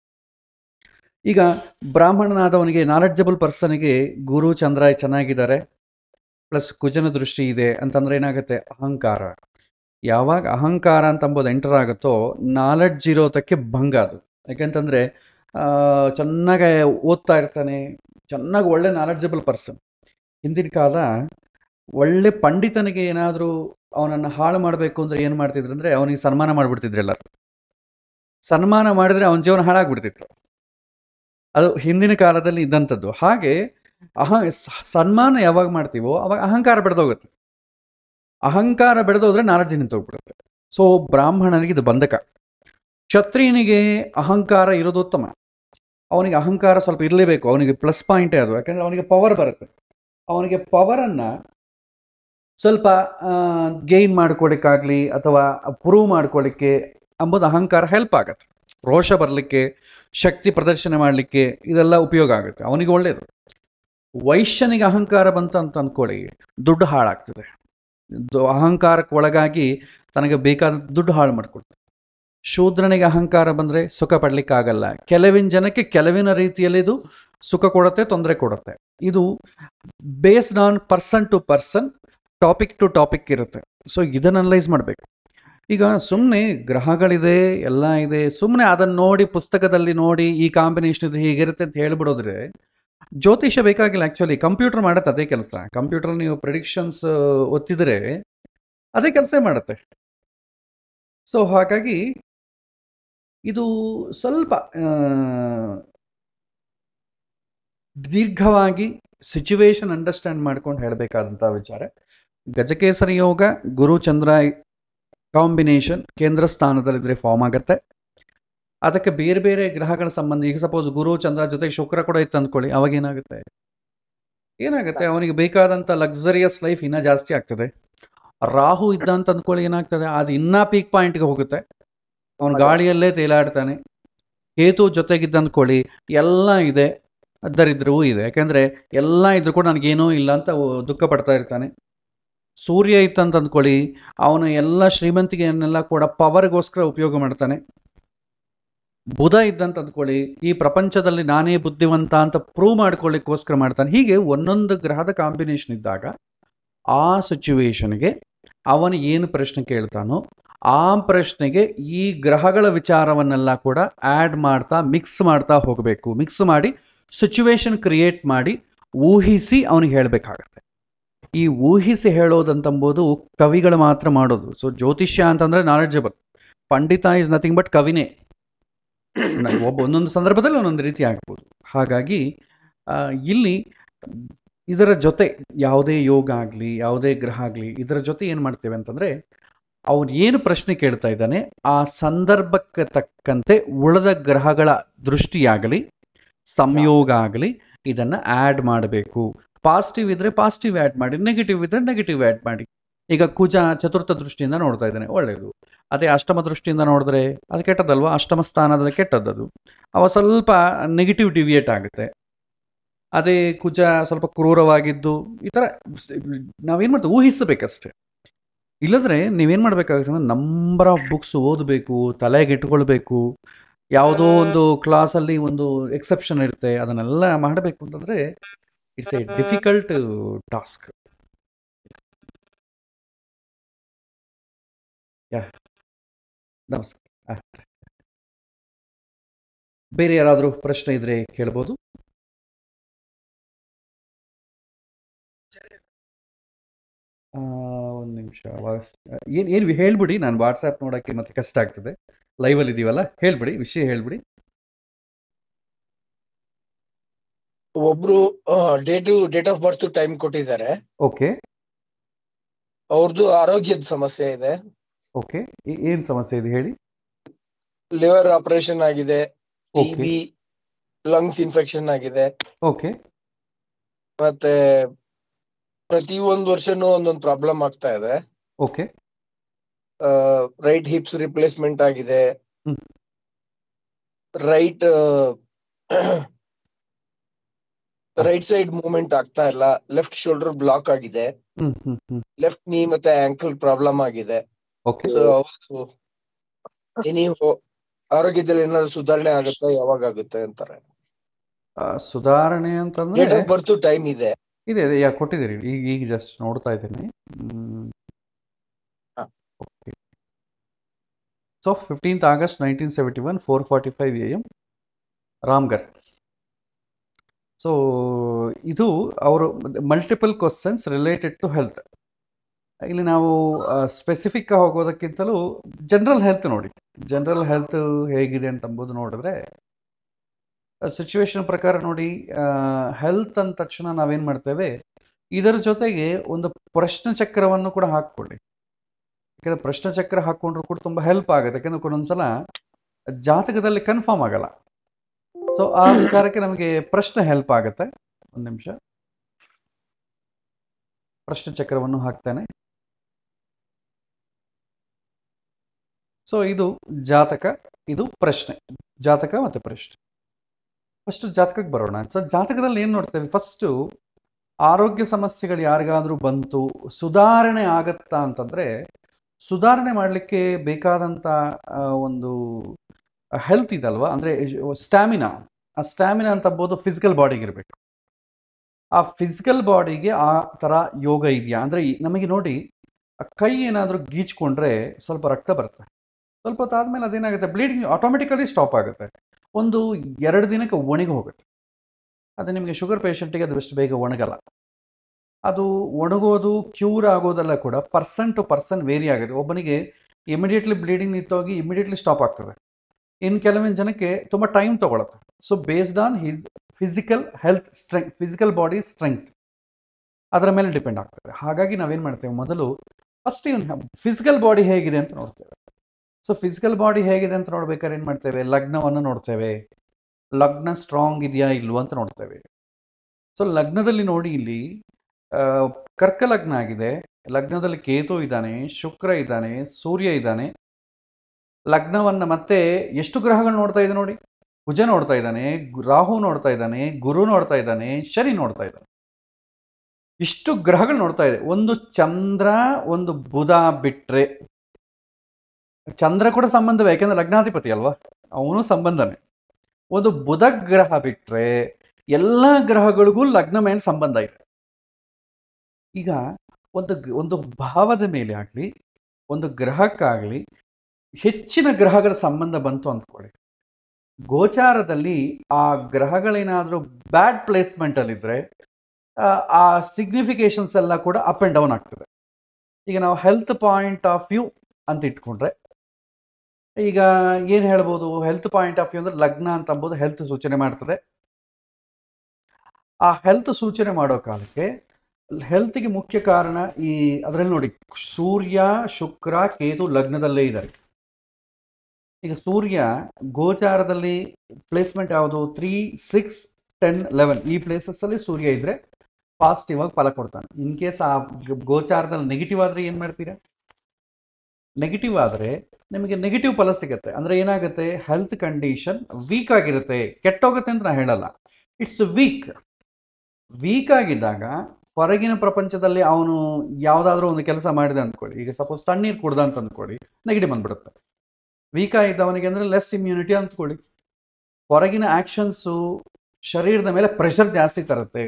ಈಗ ಬ್ರಾಹ್ಮಣನಾದವನಿಗೆ, ನಾಲೆಡ್ಜಬಲ್ ಪರ್ಸನ್ಗೆ ಗುರು ಚಂದ್ರ ಚೆನ್ನಾಗಿದ್ದಾರೆ, ಪ್ಲಸ್ ಕುಜನ ದೃಷ್ಟಿ ಇದೆ ಅಂತಂದರೆ ಏನಾಗುತ್ತೆ? ಅಹಂಕಾರ. ಯಾವಾಗ ಅಹಂಕಾರ ಅಂತಂಬೋದು ಎಂಟರ್ ಆಗುತ್ತೋ ನಾಲೆಡ್ಜ್ ಇರೋದಕ್ಕೆ ಭಂಗ ಅದು. ಯಾಕೆಂತಂದರೆ ಚೆನ್ನಾಗಿ ಓದ್ತಾ ಇರ್ತಾನೆ, ಚೆನ್ನಾಗಿ ಒಳ್ಳೆ ನಾಲೆಡ್ಜಬಲ್ ಪರ್ಸನ್. ಹಿಂದಿನ ಕಾಲ ಒಳ್ಳೆ ಪಂಡಿತನಿಗೆ ಏನಾದರೂ ಅವನನ್ನು ಹಾಳು ಮಾಡಬೇಕು ಅಂದರೆ ಏನು ಮಾಡ್ತಿದ್ರು ಅಂದರೆ ಅವನಿಗೆ ಸನ್ಮಾನ ಮಾಡಿಬಿಡ್ತಿದ್ರು. ಎಲ್ಲರೂ ಸನ್ಮಾನ ಮಾಡಿದರೆ ಅವನ ಜೀವನ ಹಾಳಾಗ್ಬಿಡ್ತಿತ್ತು. ಅದು ಹಿಂದಿನ ಕಾಲದಲ್ಲಿ ಇದ್ದಂಥದ್ದು. ಹಾಗೆ ಸನ್ಮಾನ ಯಾವಾಗ ಮಾಡ್ತೀವೋ ಅವಾಗ ಅಹಂಕಾರ ಬೆಳೆದೋಗುತ್ತೆ. ಅಹಂಕಾರ ಬೆಳೆದೋದ್ರೆ ನಾಲೆಡ್ಜ್ ನಿಂತೋಗ್ಬಿಡುತ್ತೆ. ಸೊ ಬ್ರಾಹ್ಮಣನಿಗೆ ಇದು ಬಂಧಕ. ಕ್ಷತ್ರಿಯನಿಗೆ ಅಹಂಕಾರ ಇರೋದು ಉತ್ತಮ. ಅವನಿಗೆ ಅಹಂಕಾರ ಸ್ವಲ್ಪ ಇರಲೇಬೇಕು, ಅವನಿಗೆ ಪ್ಲಸ್ ಪಾಯಿಂಟೇ ಅದು. ಯಾಕಂದರೆ ಅವನಿಗೆ ಪವರ್ ಬರುತ್ತೆ. ಅವನಿಗೆ ಪವರನ್ನು ಸ್ವಲ್ಪ ಗೇನ್ ಮಾಡ್ಕೊಳ್ಳಿಕ್ಕಾಗಲಿ ಅಥವಾ ಪ್ರೂವ್ ಮಾಡ್ಕೊಳ್ಳಿಕ್ಕೆ ಅಂಬೋದು ಅಹಂಕಾರ ಹೆಲ್ಪ್ ಆಗುತ್ತೆ. ರೋಷ ಬರಲಿಕ್ಕೆ, ಶಕ್ತಿ ಪ್ರದರ್ಶನ ಮಾಡಲಿಕ್ಕೆ ಇದೆಲ್ಲ ಉಪಯೋಗ ಆಗುತ್ತೆ, ಅವನಿಗೆ ಒಳ್ಳೆಯದು. ವೈಶ್ಯನಿಗೆ ಅಹಂಕಾರ ಬಂತ ಅಂತ ಅಂದ್ಕೊಳ್ಳಿ, ದುಡ್ಡು ಹಾಳಾಗ್ತದೆ. ಅಹಂಕಾರಕ್ಕೆ ಒಳಗಾಗಿ ತನಗೆ ಬೇಕಾದ ದುಡ್ಡು ಹಾಳು ಮಾಡಿಕೊಡ್ತಾರೆ. ಶೂದ್ರನಿಗೆ ಅಹಂಕಾರ ಬಂದರೆ ಸುಖ ಪಡಲಿಕ್ಕಾಗಲ್ಲ. ಕೆಲವಿನ ಜನಕ್ಕೆ ಕೆಲವಿನ ರೀತಿಯಲ್ಲಿ ಇದು ಸುಖ ಕೊಡುತ್ತೆ, ತೊಂದರೆ ಕೊಡುತ್ತೆ. ಇದು based on person to person, topic to topic ಇರುತ್ತೆ. ಸೊ ಇದನ್ನು ಅನಲೈಸ್ ಮಾಡಬೇಕು. ಈಗ ಸುಮ್ಮನೆ ಗ್ರಹಗಳಿದೆ, ಎಲ್ಲ ಇದೆ, ಸುಮ್ಮನೆ ಅದನ್ನು ನೋಡಿ ಪುಸ್ತಕದಲ್ಲಿ ನೋಡಿ ಈ ಕಾಂಬಿನೇಷನ್ ಇದು ಹೀಗಿರುತ್ತೆ ಅಂತ ಹೇಳಿಬಿಡೋದ್ರೆ ಜ್ಯೋತಿಷ ಬೇಕಾಗಿಲ್ಲ. ಆ್ಯಕ್ಚುಲಿ ಕಂಪ್ಯೂಟರ್ ಮಾಡುತ್ತೆ ಅದೇ ಕೆಲಸ. ಕಂಪ್ಯೂಟರ್ ನೀವು ಪ್ರಿಡಿಕ್ಷನ್ಸ್ ಒತ್ತಿದರೆ ಅದೇ ಕೆಲಸ ಮಾಡುತ್ತೆ. ಸೊ ಹಾಗಾಗಿ ಇದು ಸ್ವಲ್ಪ ದೀರ್ಘವಾಗಿ ಸಿಚುವೇಶನ್ ಅಂಡರ್ಸ್ಟ್ಯಾಂಡ್ ಮಾಡ್ಕೊಂಡು ಹೇಳಬೇಕಾದಂಥ ವಿಚಾರ. ಗಜಕೇಸರಿ ಯೋಗ ಗುರು ಚಂದ್ರ ಕಾಂಬಿನೇಷನ್ ಕೇಂದ್ರ ಸ್ಥಾನದಲ್ಲಿದ್ದರೆ ಫಾರ್ಮ್ ಆಗುತ್ತೆ. ಅದಕ್ಕೆ ಬೇರೆ ಬೇರೆ ಗ್ರಹಗಳ ಸಂಬಂಧ, ಈಗ ಸಪೋಸ್ ಗುರು ಚಂದ್ರ ಜೊತೆಗೆ ಶುಕ್ರ ಕೂಡ ಇತ್ತು ಅಂದ್ಕೊಳ್ಳಿ, ಅವಾಗ ಏನಾಗುತ್ತೆ ಅವನಿಗೆ ಬೇಕಾದಂಥ ಲಕ್ಸರಿಯಸ್ ಲೈಫ್ ಇನ್ನೂ ಜಾಸ್ತಿ ಆಗ್ತದೆ. ರಾಹು ಇದ್ದ ಅಂತ ಅಂದ್ಕೊಳ್ಳಿ, ಏನಾಗ್ತದೆ ಅದು ಇನ್ನೂ ಪೀಕ್ ಪಾಯಿಂಟ್ಗೆ ಹೋಗುತ್ತೆ, ಅವನು ಗಾಳಿಯಲ್ಲೇ ತೇಲಾಡ್ತಾನೆ. ಕೇತು ಜೊತೆಗಿದ್ದ ಅಂದ್ಕೊಳ್ಳಿ, ಎಲ್ಲ ಇದೆ, ದರಿದ್ರವೂ ಇದೆ. ಯಾಕೆಂದರೆ ಎಲ್ಲ ಇದ್ರೂ ಕೂಡ ನನಗೇನೂ ಇಲ್ಲ ಅಂತ ದುಃಖ ಪಡ್ತಾ ಇರ್ತಾನೆ. ಸೂರ್ಯ ಇತ್ತಂತ ಅಂದ್ಕೊಳ್ಳಿ, ಅವನು ಎಲ್ಲ ಶ್ರೀಮಂತಿಗೆಯನ್ನೆಲ್ಲ ಕೂಡ ಪವರ್ಗೋಸ್ಕರ ಉಪಯೋಗ ಮಾಡ್ತಾನೆ. ಬುಧ ಇದ್ದಂತ ಅಂದ್ಕೊಳ್ಳಿ, ಈ ಪ್ರಪಂಚದಲ್ಲಿ ನಾನೇ ಬುದ್ಧಿವಂತ ಅಂತ ಪ್ರೂವ್ ಮಾಡ್ಕೊಳ್ಳಿಕ್ಕೋಸ್ಕರ ಮಾಡ್ತಾನೆ. ಹೀಗೆ ಒಂದೊಂದು ಗ್ರಹದ ಕಾಂಬಿನೇಷನ್ ಇದ್ದಾಗ ಆ ಸಿಚುವೇಶನ್ಗೆ ಅವನು ಏನು ಪ್ರಶ್ನೆ ಕೇಳ್ತಾನೋ ಆ ಪ್ರಶ್ನೆಗೆ ಈ ಗ್ರಹಗಳ ವಿಚಾರವನ್ನೆಲ್ಲ ಕೂಡ ಆ್ಯಡ್ ಮಾಡ್ತಾ ಮಿಕ್ಸ್ ಮಾಡ್ತಾ ಹೋಗಬೇಕು. ಮಿಕ್ಸ್ ಮಾಡಿ ಸಿಚುವೇಶನ್ ಕ್ರಿಯೇಟ್ ಮಾಡಿ ಊಹಿಸಿ ಅವನಿಗೆ ಹೇಳಬೇಕಾಗತ್ತೆ. ಈ ಊಹಿಸಿ ಹೇಳೋದಂತಂಬೋದು ಕವಿಗಳು ಮಾತ್ರ ಮಾಡೋದು. ಸೊ ಜ್ಯೋತಿಷ್ಯ ಅಂತಂದರೆ ನಾಲೆಡ್ಜಬಲ್, ಪಂಡಿತ ಈಸ್ ನಥಿಂಗ್ ಬಟ್ ಕವಿನೇ. ಒಂದೊಂದು ಸಂದರ್ಭದಲ್ಲಿ ಒಂದೊಂದು ರೀತಿ ಆಗ್ಬೋದು. ಹಾಗಾಗಿ ಇಲ್ಲಿ ಇದರ ಜೊತೆ ಯಾವುದೇ ಯೋಗ ಆಗಲಿ ಯಾವುದೇ ಗ್ರಹ ಆಗಲಿ ಇದರ ಜೊತೆ ಏನು ಮಾಡ್ತೇವೆ ಅಂತಂದರೆ, ಅವನು ಏನು ಪ್ರಶ್ನೆ ಕೇಳ್ತಾ ಇದ್ದಾನೆ ಆ ಸಂದರ್ಭಕ್ಕೆ ತಕ್ಕಂತೆ ಉಳಿದ ಗ್ರಹಗಳ ದೃಷ್ಟಿಯಾಗಲಿ ಸಂಯೋಗ ಆಗಲಿ ಇದನ್ನು ಆ್ಯಡ್ ಮಾಡಬೇಕು. ಪಾಸಿಟಿವ್ ಇದ್ದರೆ ಪಾಸಿಟಿವ್ ಆ್ಯಡ್ ಮಾಡಿ, ನೆಗೆಟಿವ್ ಇದ್ದರೆ ನೆಗೆಟಿವ್ ಆ್ಯಡ್ ಮಾಡಿ. ಈಗ ಕುಜ ಚತುರ್ಥ ದೃಷ್ಟಿಯಿಂದ ನೋಡ್ತಾ ಇದ್ದಾನೆ, ಒಳ್ಳೆಯದು. ಅದೇ ಅಷ್ಟಮ ದೃಷ್ಟಿಯಿಂದ ನೋಡಿದ್ರೆ ಅದು ಕೆಟ್ಟದಲ್ವ, ಅಷ್ಟಮ ಸ್ಥಾನದ ಕೆಟ್ಟದ್ದದು, ಅವ ಸ್ವಲ್ಪ ನೆಗೆಟಿವ್ ಡಿವಿಯೇಟ್ ಆಗುತ್ತೆ. ಅದೇ ಕುಜ ಸ್ವಲ್ಪ ಕ್ರೂರವಾಗಿದ್ದು, ಈ ಥರ ನಾವೇನು ಮಾಡ್ತೀವಿ ಊಹಿಸಬೇಕಷ್ಟೆ. ಇಲ್ಲದ್ರೆ ನೀವೇನು ಮಾಡಬೇಕಾಗುತ್ತೆ ಅಂದರೆ ನಂಬರ್ ಆಫ್ ಬುಕ್ಸ್ ಓದಬೇಕು, ತಲೆಗೆ ಇಟ್ಕೊಳ್ಬೇಕು. ಯಾವುದೋ ಒಂದು ಕ್ಲಾಸಲ್ಲಿ ಒಂದು ಎಕ್ಸೆಪ್ಷನ್ ಇರುತ್ತೆ, ಅದನ್ನೆಲ್ಲ ಮಾಡಬೇಕು ಅಂತಂದರೆ ಇಟ್ಸ್ ಎ ಡಿಫಿಕಲ್ಟ್ ಟಾಸ್ಕ್. ನಮಸ್ಕಾರ. ಬೇರೆ ಯಾರಾದರೂ ಪ್ರಶ್ನೆ ಇದ್ರೆ ಕೇಳ್ಬೋದು. ಒಂದು ನಿಮಿಷ, ಏನು ಹೇಳ್ಬಿಡಿ, ನಾನು ವಾಟ್ಸಾಪ್ ನೋಡೋಕ್ಕೆ ಮತ್ತೆ ಕಷ್ಟ ಆಗ್ತದೆ. ಲೈವಲ್ಲಿ ಇದೀವಲ್ಲ, ಹೇಳ್ಬಿಡಿ, ವಿಷಯ ಹೇಳ್ಬಿಡಿ. ಒಬ್ರು ಡೇಟ್ ಆಫ್ ಬರ್ತ್ ಟೈಮ್ ಕೊಟ್ಟಿದ್ದಾರೆ. ಓಕೆ. ಅವ್ರದ್ದು ಆರೋಗ್ಯದ ಸಮಸ್ಯೆ ಇದೆ. ಓಕೆ, ಏನ್ ಸಮಸ್ಯೆ ಇದೆ ಹೇಳಿ. ಲಿವರ್ ಆಪರೇಷನ್ ಆಗಿದೆ, ಟಿಬಿ, ಲಂಗ್ಸ್ ಇನ್ಫೆಕ್ಷನ್ ಆಗಿದೆ. ಓಕೆ. ಮತ್ತೆ ಪ್ರತಿ ಒಂದು ವರ್ಷನೂ ಒಂದೊಂದು ಪ್ರಾಬ್ಲಮ್ ಆಗ್ತಾ ಇದೆ. ಓಕೆ. ರೈಟ್ ಹಿಪ್ಸ್ ರಿಪ್ಲೇಸ್ಮೆಂಟ್ ಆಗಿದೆ, ರೈಟ್ ಸೈಡ್ ಮೂವ್ಮೆಂಟ್ ಆಗ್ತಾ ಇಲ್ಲ, ಲೆಫ್ಟ್ ಶೋಲ್ಡರ್ ಬ್ಲಾಕ್ ಆಗಿದೆ, ಲೆಫ್ಟ್ ನೀ ಮತ್ತೆ ಆಂಕಲ್ ಪ್ರಾಬ್ಲಮ್ ಆಗಿದೆ. ಸೊ ನೀವು ಆರೋಗ್ಯದಲ್ಲಿ ಏನಾದ್ರು ಸುಧಾರಣೆ ಆಗುತ್ತಾ, ಯಾವಾಗ ಆಗುತ್ತೆ ಅಂತಾರೆ. ಸುಧಾರಣೆ ಅಂತಂದ್ರೆ ಡೇಟ್ ಆಫ್ ಬರ್ತ್ ಟೈಮ್ ಇದೆ, ಯಾಕೆ ಕೊಟ್ಟಿದ್ದೀರಿ, ಈಗ ಜಸ್ಟ್ ನೋಡ್ತಾ ಇದ್ದೀನಿ. So 15th August 1971, 4:45 AM, Ramgarh. So ಇದು ಅವರು multiple questions related to health. ಇಲ್ಲಿ ನಾವು ಸ್ಪೆಸಿಫಿಕ್ ಹೋಗೋದಕ್ಕಿಂತಲೂ ಜನರಲ್ ಹೆಲ್ತ್ ನೋಡಿ, ಜನರಲ್ ಹೆಲ್ತ್ ಹೇಗಿದೆ ಅಂತಂಬುದು ನೋಡಿದ್ರೆ ಸಿಚುವೇಶನ್ ಪ್ರಕಾರ ನೋಡಿ. ಹೆಲ್ತ್ ಅಂದ ತಕ್ಷಣ ನಾವೇನು ಮಾಡ್ತೇವೆ, ಇದರ ಜೊತೆಗೆ ಒಂದು ಪ್ರಶ್ನೆ ಚಕ್ರವನ್ನು ಕೂಡ ಹಾಕ್ಕೊಳ್ಳಿ. ಯಾಕಂದರೆ ಪ್ರಶ್ನೆ ಚಕ್ರ ಹಾಕ್ಕೊಂಡ್ರು ಕೂಡ ತುಂಬ ಹೆಲ್ಪ್ ಆಗುತ್ತೆ. ಯಾಕಂದ್ರೆ ಒಂದೊಂದ್ಸಲ ಜಾತಕದಲ್ಲಿ ಕನ್ಫರ್ಮ್ ಆಗಲ್ಲ. ಸೊ ಆ ವಿಚಾರಕ್ಕೆ ನಮಗೆ ಪ್ರಶ್ನೆ ಹೆಲ್ಪ್ ಆಗುತ್ತೆ. ಒಂದು ನಿಮಿಷ, ಪ್ರಶ್ನೆ ಚಕ್ರವನ್ನು ಹಾಕ್ತೇನೆ. ಸೊ ಇದು ಜಾತಕ, ಇದು ಪ್ರಶ್ನೆ, ಜಾತಕ ಮತ್ತು ಪ್ರಶ್ನೆ. ಫಸ್ಟ್ ಜಾತಕಕ್ಕೆ ಬರೋಣ. ಸೊ ಜಾತಕದಲ್ಲಿ ಏನು ನೋಡ್ತೇವೆ, ಫಸ್ಟು ಆರೋಗ್ಯ ಸಮಸ್ಯೆಗಳು ಯಾರಿಗಾದರೂ ಬಂತು, ಸುಧಾರಣೆ ಆಗತ್ತಾ ಅಂತಂದರೆ, ಸುಧಾರಣೆ ಮಾಡಲಿಕ್ಕೆ ಬೇಕಾದಂಥ ಒಂದು ಹೆಲ್ತ್ ಇದಲ್ವ, ಅಂದರೆ ಸ್ಟ್ಯಾಮಿನಾ. ಆ ಸ್ಟ್ಯಾಮಿನಾ ಅಂತಂಬೋದು ಫಿಸಿಕಲ್ ಬಾಡಿಗೆ ಇರಬೇಕು. ಆ ಫಿಸಿಕಲ್ ಬಾಡಿಗೆ ಆ ಥರ ಯೋಗ ಇದೆಯಾ ಅಂದರೆ, ನಮಗೆ ನೋಡಿ ಕೈ ಏನಾದರೂ ಗೀಚ್ಕೊಂಡ್ರೆ ಸ್ವಲ್ಪ ರಕ್ತ ಬರುತ್ತೆ, ಸ್ವಲ್ಪ ಹೊತ್ತಾದ್ಮೇಲೆ ಅದೇನಾಗುತ್ತೆ, ಬ್ಲೀಡಿಂಗ್ ಆಟೋಮೆಟಿಕಲಿ ಸ್ಟಾಪ್ ಆಗುತ್ತೆ. ಒಂದು 2 ದಿನಕ್ಕೆ ಒಣಗಿ ಹೋಗುತ್ತೆ. ಅದು ನಿಮಗೆ ಶುಗರ್ ಪೇಷಂಟಿಗೆ ಅದು ಅಷ್ಟು ಬೇಗ ಒಣಗಲ್ಲ. ಅದು ಒಣಗೋದು ಕ್ಯೂರ್ ಆಗೋದೆಲ್ಲ ಕೂಡ ಪರ್ಸನ್ ಟು ಪರ್ಸನ್ ವೇರಿ ಆಗುತ್ತೆ. ಒಬ್ಬನಿಗೆ ಇಮಿಡಿಯೇಟ್ಲಿ ಬ್ಲೀಡಿಂಗ್ ನಿಂತೋಗಿ ಇಮಿಡಿಯೇಟ್ಲಿ ಸ್ಟಾಪ್ ಆಗ್ತದೆ, ಇನ್ನು ಕೆಲವೊಂದು ಜನಕ್ಕೆ ತುಂಬ ಟೈಮ್ ತೊಗೊಳುತ್ತೆ. So based on his physical health strength, physical body strength, ಅದರ ಮೇಲೆ ಡಿಪೆಂಡ್ ಆಗ್ತದೆ. ಹಾಗಾಗಿ ನಾವೇನು ಮಾಡ್ತೇವೆ, ಮೊದಲು ಫಸ್ಟ್ ಇವನು ಫಿಸಿಕಲ್ ಬಾಡಿ ಹೇಗಿದೆ ಅಂತ ನೋಡ್ತೇವೆ. ಸೊ ಫಿಸಿಕಲ್ ಬಾಡಿ ಹೇಗಿದೆ ಅಂತ ನೋಡ್ಬೇಕಾದ್ರೆ ಏನು ಮಾಡ್ತೇವೆ, ಲಗ್ನವನ್ನು ನೋಡ್ತೇವೆ. ಲಗ್ನ ಸ್ಟ್ರಾಂಗ್ ಇದೆಯಾ ಇಲ್ವೋ ಅಂತ ನೋಡ್ತೇವೆ. ಸೊ ಲಗ್ನದಲ್ಲಿ ನೋಡಿ, ಇಲ್ಲಿ ಕರ್ಕ ಲಗ್ನ ಆಗಿದೆ, ಲಗ್ನದಲ್ಲಿ ಕೇತು ಇದ್ದಾನೆ, ಶುಕ್ರ ಇದ್ದಾನೆ, ಸೂರ್ಯ ಇದ್ದಾನೆ. ಲಗ್ನವನ್ನು ಮತ್ತೆ ಎಷ್ಟು ಗ್ರಹಗಳು ನೋಡ್ತಾ ಇದೆ ನೋಡಿ, ಕುಜ ನೋಡ್ತಾ ಇದ್ದಾನೆ, ರಾಹು ನೋಡ್ತಾ ಇದ್ದಾನೆ, ಗುರು ನೋಡ್ತಾ ಇದ್ದಾನೆ, ಶನಿ ನೋಡ್ತಾ ಇದ್ದಾನೆ. ಇಷ್ಟು ಗ್ರಹಗಳು ನೋಡ್ತಾ ಇದೆ. ಒಂದು ಚಂದ್ರ, ಒಂದು ಬುಧ ಬಿಟ್ರೆ, ಚಂದ್ರ ಕೂಡ ಸಂಬಂಧವೇ, ಯಾಕೆಂದ್ರೆ ಲಗ್ನಾಧಿಪತಿ ಅಲ್ವಾ, ಅವನು ಸಂಬಂಧನೇ. ಒಂದು ಬುಧ ಗ್ರಹ ಬಿಟ್ರೆ ಎಲ್ಲ ಗ್ರಹಗಳಿಗೂ ಲಗ್ನ ಮೇಲೆ ಸಂಬಂಧ ಇದೆ. ಈಗ ಒಂದು ಭಾವದ ಮೇಲೆ ಆಗಲಿ, ಒಂದು ಗ್ರಹಕ್ಕಾಗಲಿ ಹೆಚ್ಚಿನ ಗ್ರಹಗಳ ಸಂಬಂಧ ಬಂತು ಅಂದ್ಕೊಳ್ಳಿ, ಗೋಚಾರದಲ್ಲಿ ಆ ಗ್ರಹಗಳೇನಾದರೂ ಬ್ಯಾಡ್ ಪ್ಲೇಸ್ಮೆಂಟಲ್ಲಿದ್ದರೆ ಆ ಸಿಗ್ನಿಫಿಕೇಶನ್ಸ್ ಎಲ್ಲ ಕೂಡ ಅಪ್ ಆ್ಯಂಡ್ ಡೌನ್ ಆಗ್ತದೆ. ಈಗ ನಾವು ಹೆಲ್ತ್ ಪಾಯಿಂಟ್ ಆಫ್ ವ್ಯೂ ಅಂತ ಇಟ್ಕೊಂಡ್ರೆ, ಈಗ ಏನು ಹೇಳ್ಬೋದು, ಹೆಲ್ತ್ ಪಾಯಿಂಟ್ ಆಫ್ ವ್ಯೂ ಅಂದರೆ ಲಗ್ನ ಅಂತ ಅಂಬೋದು ಹೆಲ್ತ್ ಸೂಚನೆ ಮಾಡ್ತದೆ. ಆ ಹೆಲ್ತ್ ಸೂಚನೆ ಮಾಡೋ ಕಾಲಕ್ಕೆ ಹೆಲ್ತ್ಗೆ ಮುಖ್ಯ ಕಾರಣ ಅದರಲ್ಲಿ ನೋಡಿ, ಸೂರ್ಯ ಶುಕ್ರ ಕೇತು ಲಗ್ನದಲ್ಲೇ ಇದ್ದಾರೆ. ಈಗ ಸೂರ್ಯ ಗೋಚಾರದಲ್ಲಿ ಪ್ಲೇಸ್ಮೆಂಟ್ ಯಾವುದು, 3, 6, 10, 11 ಈ ಪ್ಲೇಸಸ್ಸಲ್ಲಿ ಸೂರ್ಯ ಇದ್ರೆ ಪಾಸಿಟಿವ್ ಆಗಿ ಫಲ ಕೊಡ್ತಾನೆ. ಇನ್ ಕೇಸ್ ಆ ಗೋಚಾರದಲ್ಲಿ ನೆಗೆಟಿವ್ ಆದರೆ ಏನು ಮಾಡ್ತೀರಾ? ನೆಗೆಟಿವ್ ಆದರೆ ನಿಮಗೆ ನೆಗೆಟಿವ್ ಫಲ ಸಿಗುತ್ತೆ. ಅಂದರೆ ಏನಾಗುತ್ತೆ, ಹೆಲ್ತ್ ಕಂಡೀಷನ್ ವೀಕ್ ಆಗಿರುತ್ತೆ. ಕೆಟ್ಟೋಗುತ್ತೆ ಅಂತ ನಾನು ಹೇಳಲ್ಲ, ಇಟ್ಸ್ ವೀಕ್ ಆಗಿದ್ದಾಗ ಹೊರಗಿನ ಪ್ರಪಂಚದಲ್ಲಿ ಅವನು ಯಾವುದಾದ್ರೂ ಒಂದು ಕೆಲಸ ಮಾಡಿದೆ ಅಂದ್ಕೊಳ್ಳಿ, ಈಗ ಸಪೋಸ್ ತಣ್ಣೀರು ಕುಡ್ದ ಅಂತ ಅಂದ್ಕೊಳ್ಳಿ, ನೆಗೆಟಿವ್ ಬಂದ್ಬಿಡುತ್ತೆ. ವೀಕ್ ಆಗಿದ್ದವನಿಗೆ ಅಂದರೆ ಲೆಸ್ ಇಮ್ಯುನಿಟಿ ಅಂದ್ಕೊಳ್ಳಿ, ಹೊರಗಿನ ಆ್ಯಕ್ಷನ್ಸು ಶರೀರದ ಮೇಲೆ ಪ್ರೆಷರ್ ಜಾಸ್ತಿ ತರುತ್ತೆ.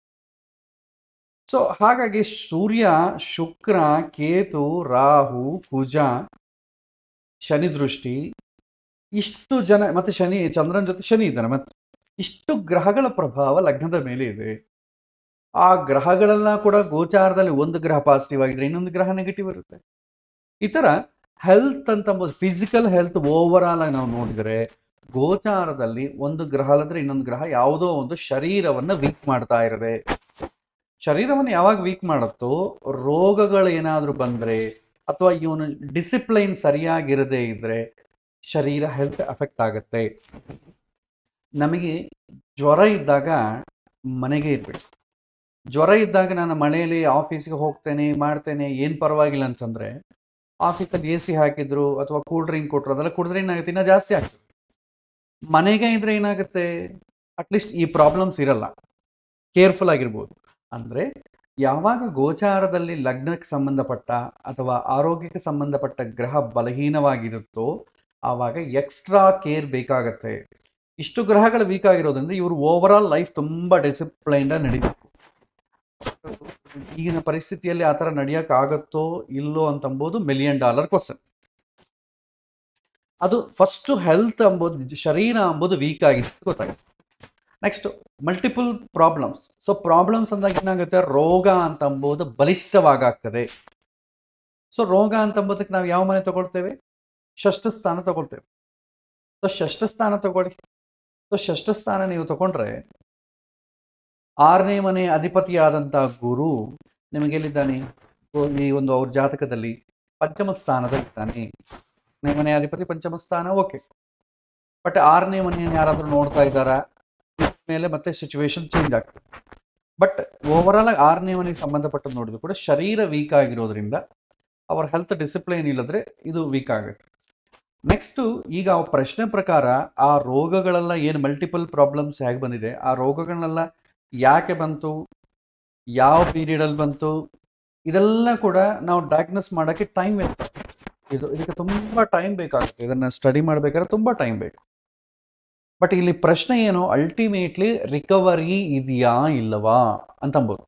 ಸೊ ಹಾಗಾಗಿ ಸೂರ್ಯ ಶುಕ್ರ ಕೇತು ರಾಹು ಕುಜ ಶನಿ ದೃಷ್ಟಿ ಇಷ್ಟು ಜನ, ಮತ್ತು ಚಂದ್ರನ ಜೊತೆ ಶನಿ ಇದ್ದಾನೆ, ಮತ್ತು ಇಷ್ಟು ಗ್ರಹಗಳ ಪ್ರಭಾವ ಲಗ್ನದ ಮೇಲೆ ಇದೆ. ಆ ಗ್ರಹಗಳೆಲ್ಲ ಕೂಡ ಗೋಚಾರದಲ್ಲಿ ಒಂದು ಗ್ರಹ ಪಾಸಿಟಿವ್ ಆಗಿದ್ರೆ ಇನ್ನೊಂದು ಗ್ರಹ ನೆಗೆಟಿವ್ ಇರುತ್ತೆ. ಈ ಥರ ಹೆಲ್ತ್ ಅಂತಂಬೋದು ಫಿಸಿಕಲ್ ಹೆಲ್ತ್ ಓವರ್ ಆಲ್ ಆಗಿ ನಾವು ನೋಡಿದರೆ ಗೋಚಾರದಲ್ಲಿ ಒಂದು ಗ್ರಹ ಅಲ್ಲದ್ರೆ ಇನ್ನೊಂದು ಗ್ರಹ ಯಾವುದೋ ಒಂದು ಶರೀರವನ್ನು ವೀಕ್ ಮಾಡ್ತಾ ಇರದೆ. ಶರೀರವನ್ನು ಯಾವಾಗ ವೀಕ್ ಮಾಡುತ್ತೋ, ರೋಗಗಳು ಏನಾದರೂ ಬಂದರೆ ಅಥವಾ ಇವನು ಡಿಸಿಪ್ಲೈನ್ ಸರಿಯಾಗಿರದೇ ಇದ್ದರೆ ಶರೀರ ಹೆಲ್ತ್ ಅಫೆಕ್ಟ್ ಆಗುತ್ತೆ. ನಮಗೆ ಜ್ವರ ಇದ್ದಾಗ ಮನೆಗೆ ಇರಬೇಕು. ಜ್ವರ ಇದ್ದಾಗ ನಾನು ಮಳೆಯಲ್ಲಿ ಆಫೀಸ್ಗೆ ಹೋಗ್ತೇನೆ ಮಾಡ್ತೇನೆ ಏನು ಪರವಾಗಿಲ್ಲ ಅಂತಂದರೆ, ಆಫೀಸಲ್ಲಿ AC ಹಾಕಿದ್ರು ಅಥವಾ ಕೂಲ್ ಡ್ರಿಂಕ್ ಕೊಟ್ಟರು, ಅದೆಲ್ಲ ಕುಡಿದ್ರೆ ಏನಾಗುತ್ತೆ, ಇನ್ನೂ ಜಾಸ್ತಿ ಆಗ್ತದೆ. ಮನೆಗೆ ಇದ್ರೆ ಏನಾಗುತ್ತೆ, ಅಟ್ಲೀಸ್ಟ್ ಈ ಪ್ರಾಬ್ಲಮ್ಸ್ ಇರಲ್ಲ, ಕೇರ್ಫುಲ್ ಆಗಿರ್ಬೋದು. ಅಂದರೆ ಯಾವಾಗ ಗೋಚಾರದಲ್ಲಿ ಲಗ್ನಕ್ಕೆ ಸಂಬಂಧಪಟ್ಟ ಅಥವಾ ಆರೋಗ್ಯಕ್ಕೆ ಸಂಬಂಧಪಟ್ಟ ಗ್ರಹ ಬಲಹೀನವಾಗಿರುತ್ತೋ ಆವಾಗ ಎಕ್ಸ್ಟ್ರಾ ಕೇರ್ ಬೇಕಾಗತ್ತೆ. ಇಷ್ಟು ಗ್ರಹಗಳು ವೀಕ್ ಆಗಿರೋದ್ರಿಂದ ಇವರು ಓವರ್ ಆಲ್ ಲೈಫ್ ತುಂಬ ಡಿಸಿಪ್ಲೈನ್ಡ್ ನಡೀಬೇಕು. ಈಗಿನ ಪರಿಸ್ಥಿತಿಯಲ್ಲಿ ಆ ಥರ ನಡೆಯೋಕ್ಕಾಗತ್ತೋ ಇಲ್ಲೋ ಅಂತಂಬೋದು $1 million ಕ್ವಶನ್. ಅದು ಫಸ್ಟು ಹೆಲ್ತ್ ಅಂಬೋದು, ಶರೀರ ಅಂಬೋದು ವೀಕ್ ಆಗಿದೆ ಗೊತ್ತಾಗುತ್ತೆ. Next multiple problems. So problems ಅಂದಾಗ ಏನಾಗುತ್ತೆ, ರೋಗ ಅಂತಂಬೋದು ಬಲಿಷ್ಠವಾಗ್ತದೆ. ಸೊ ರೋಗ ಅಂತಂಬೋದಕ್ಕೆ ನಾವು ಯಾವ ಮನೆ ತಗೊಳ್ತೇವೆ, ಷಷ್ಠ ಸ್ಥಾನ ತಗೊಳ್ತೇವೆ. ಸೊ ಷಷ್ಠ ಸ್ಥಾನ ತಗೊಳ್ಳಿ. ಸೊ ಷಷ್ಠ ಸ್ಥಾನ ನೀವು ತಗೊಂಡ್ರೆ 6ನೇ ಮನೆ ಅಧಿಪತಿಯಾದಂಥ ಗುರು ನಿಮಗೆಲ್ಲಿದ್ದಾನೆ, ಈ ಒಂದು ಅವ್ರ ಜಾತಕದಲ್ಲಿ ಪಂಚಮ ಸ್ಥಾನದಲ್ಲಿದ್ದಾನೆ. 6ನೇ ಮನೆ ಅಧಿಪತಿ ಪಂಚಮ ಸ್ಥಾನ, ಓಕೆ. ಬಟ್ 6ನೇ ಮನೆಯನ್ನು ಯಾರಾದರೂ ನೋಡ್ತಾ ಇದ್ದಾರಾ ಮೇಲೆ ಮತ್ತೆ ಸಿಚುವೇಶನ್ ಚೇಂಜ್ ಆಗ್ತದೆ. ಬಟ್ ಓವರ್ ಆಲ್ 6ನೇ ಮನೆಗೆ ಸಂಬಂಧಪಟ್ಟದ್ದು ನೋಡಿದ್ರು ಕೂಡ ಶರೀರ ವೀಕ್ ಆಗಿರೋದ್ರಿಂದ ಅವರ ಹೆಲ್ತ್ ಡಿಸಿಪ್ಲೈನ್ ಇಲ್ಲದ್ರೆ ಇದು ವೀಕ್ ಆಗುತ್ತೆ. ನೆಕ್ಸ್ಟು ಈಗ ಆ ಪ್ರಶ್ನೆ ಪ್ರಕಾರ ಆ ರೋಗಗಳೆಲ್ಲ ಏನು ಮಲ್ಟಿಪಲ್ ಪ್ರಾಬ್ಲಮ್ಸ್ ಹೇಗೆ ಬಂದಿದೆ, ಆ ರೋಗಗಳನ್ನೆಲ್ಲ ಯಾಕೆ ಬಂತು, ಯಾವ ಪೀರಿಯಡಲ್ಲಿ ಬಂತು, ಇದೆಲ್ಲ ಕೂಡ ನಾವು ಡಯಾಗ್ನೋಸ್ ಮಾಡೋಕ್ಕೆ ಟೈಮ್ ಬೇಕು. ಇದಕ್ಕೆ ತುಂಬ ಟೈಮ್ ಬೇಕಾಗುತ್ತೆ. ಇದನ್ನು ಸ್ಟಡಿ ಮಾಡಬೇಕಾದ್ರೆ ತುಂಬ ಟೈಮ್ ಬೇಕು. ಬಟ್ ಇಲ್ಲಿ ಪ್ರಶ್ನೆ ಏನು, ಅಲ್ಟಿಮೇಟ್ಲಿ ರಿಕವರಿ ಇದೆಯಾ ಇಲ್ಲವಾ ಅಂತಂಬೋದು.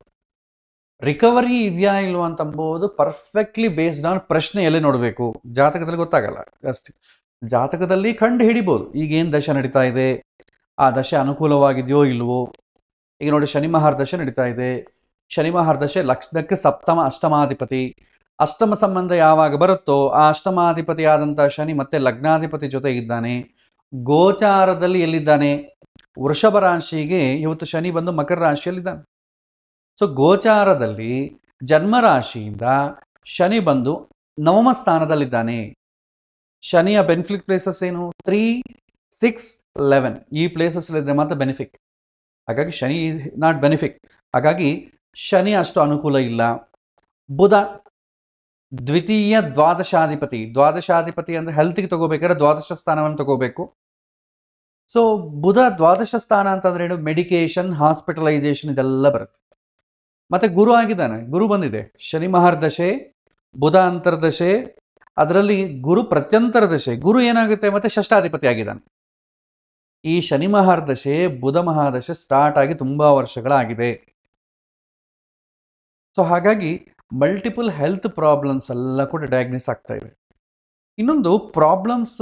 ರಿಕವರಿ ಇದೆಯಾ ಇಲ್ವಾ ಅಂತಂಬೋದು ಪರ್ಫೆಕ್ಟ್ಲಿ ಬೇಸ್ಡ್ ಆನ್ ಪ್ರಶ್ನೆ ಎಲ್ಲಿ ನೋಡಬೇಕು, ಜಾತಕದಲ್ಲಿ ಗೊತ್ತಾಗಲ್ಲ ಅಷ್ಟೇ. ಜಾತಕದಲ್ಲಿ ಕಂಡು ಹಿಡಿಬೋದು ಈಗೇನು ದಶೆ ನಡೀತಾ ಇದೆ, ಆ ದಶೆ ಅನುಕೂಲವಾಗಿದೆಯೋ ಇಲ್ವೋ. ಈಗ ನೋಡಿ ಶನಿ ಮಹಾರ್ದಶೆ ನಡೀತಾ ಇದೆ. ಶನಿ ಮಹಾರ್ದಶೆ ಲಗ್ನಕ್ಕೆ ಸಪ್ತಮ ಅಷ್ಟಮಾಧಿಪತಿ. ಅಷ್ಟಮ ಸಂಬಂಧ ಯಾವಾಗ ಬರುತ್ತೋ ಆ ಅಷ್ಟಮಾಧಿಪತಿ ಆದಂಥ ಶನಿ ಮತ್ತೆ ಲಗ್ನಾಧಿಪತಿ ಜೊತೆ ಇದ್ದಾನೆ. ಗೋಚಾರದಲ್ಲಿ ಎಲ್ಲಿದ್ದಾನೆ, ವೃಷಭ ರಾಶಿಗೆ ಇವತ್ತು ಶನಿ ಬಂದು ಮಕರ ರಾಶಿಯಲ್ಲಿದ್ದಾನೆ. ಸೊ ಗೋಚಾರದಲ್ಲಿ ಜನ್ಮರಾಶಿಯಿಂದ ಶನಿ ಬಂದು ನವಮ ಸ್ಥಾನದಲ್ಲಿದ್ದಾನೆ. ಶನಿಯ ಬೆನಿಫಿಟ್ ಪ್ಲೇಸಸ್ ಏನು, 3, 6, 11 ಈ ಪ್ಲೇಸಸ್ಲಿದ್ರೆ ಮಾತ್ರ ಬೆನಿಫಿಟ್. ಹಾಗಾಗಿ ಶನಿ ಈಸ್ ನಾಟ್ ಬೆನಿಫಿಟ್. ಹಾಗಾಗಿ ಶನಿ ಅಷ್ಟು ಅನುಕೂಲ ಇಲ್ಲ. ಬುಧ ದ್ವಿತೀಯ ದ್ವಾದಶಾಧಿಪತಿ ಅಂದರೆ ಹೆಲ್ತ್ಗೆ ತಗೋಬೇಕಾದ್ರೆ ದ್ವಾದಶ ಸ್ಥಾನವನ್ನು ತಗೋಬೇಕು. ಸೊ ಬುಧ ದ್ವಾದಶ ಸ್ಥಾನ ಅಂತಂದ್ರೆ ಏನು, ಮೆಡಿಕೇಶನ್, ಹಾಸ್ಪಿಟಲೈಸೇಷನ್ ಇದೆಲ್ಲ ಬರುತ್ತೆ. ಮತ್ತೆ ಗುರು ಆಗಿದ್ದಾನೆ, ಗುರು ಬಂದಿದೆ. ಶನಿ ಮಹಾರ್ದಶೆ, ಬುಧ ಅಂತರ್ದಶೆ, ಅದರಲ್ಲಿ ಗುರು ಪ್ರತ್ಯಂತರ ದಶೆ. ಗುರು ಏನಾಗುತ್ತೆ ಮತ್ತೆ ಷಷ್ಠಾಧಿಪತಿ ಆಗಿದ್ದಾನೆ. ಈ ಶನಿ ಮಹಾರ್ದಶೆ ಬುಧ ಮಹಾದಶೆ ಸ್ಟಾರ್ಟ್ ಆಗಿ ತುಂಬಾ ವರ್ಷಗಳಾಗಿದೆ. ಸೊ ಹಾಗಾಗಿ ಮಲ್ಟಿಪಲ್ ಹೆಲ್ತ್ ಪ್ರಾಬ್ಲಮ್ಸ್ ಎಲ್ಲ ಕೂಡ ಡಯಾಗ್ನೋಸ್ ಆಗ್ತಾ ಇವೆ. ಇನ್ನೊಂದು ಪ್ರಾಬ್ಲಮ್ಸು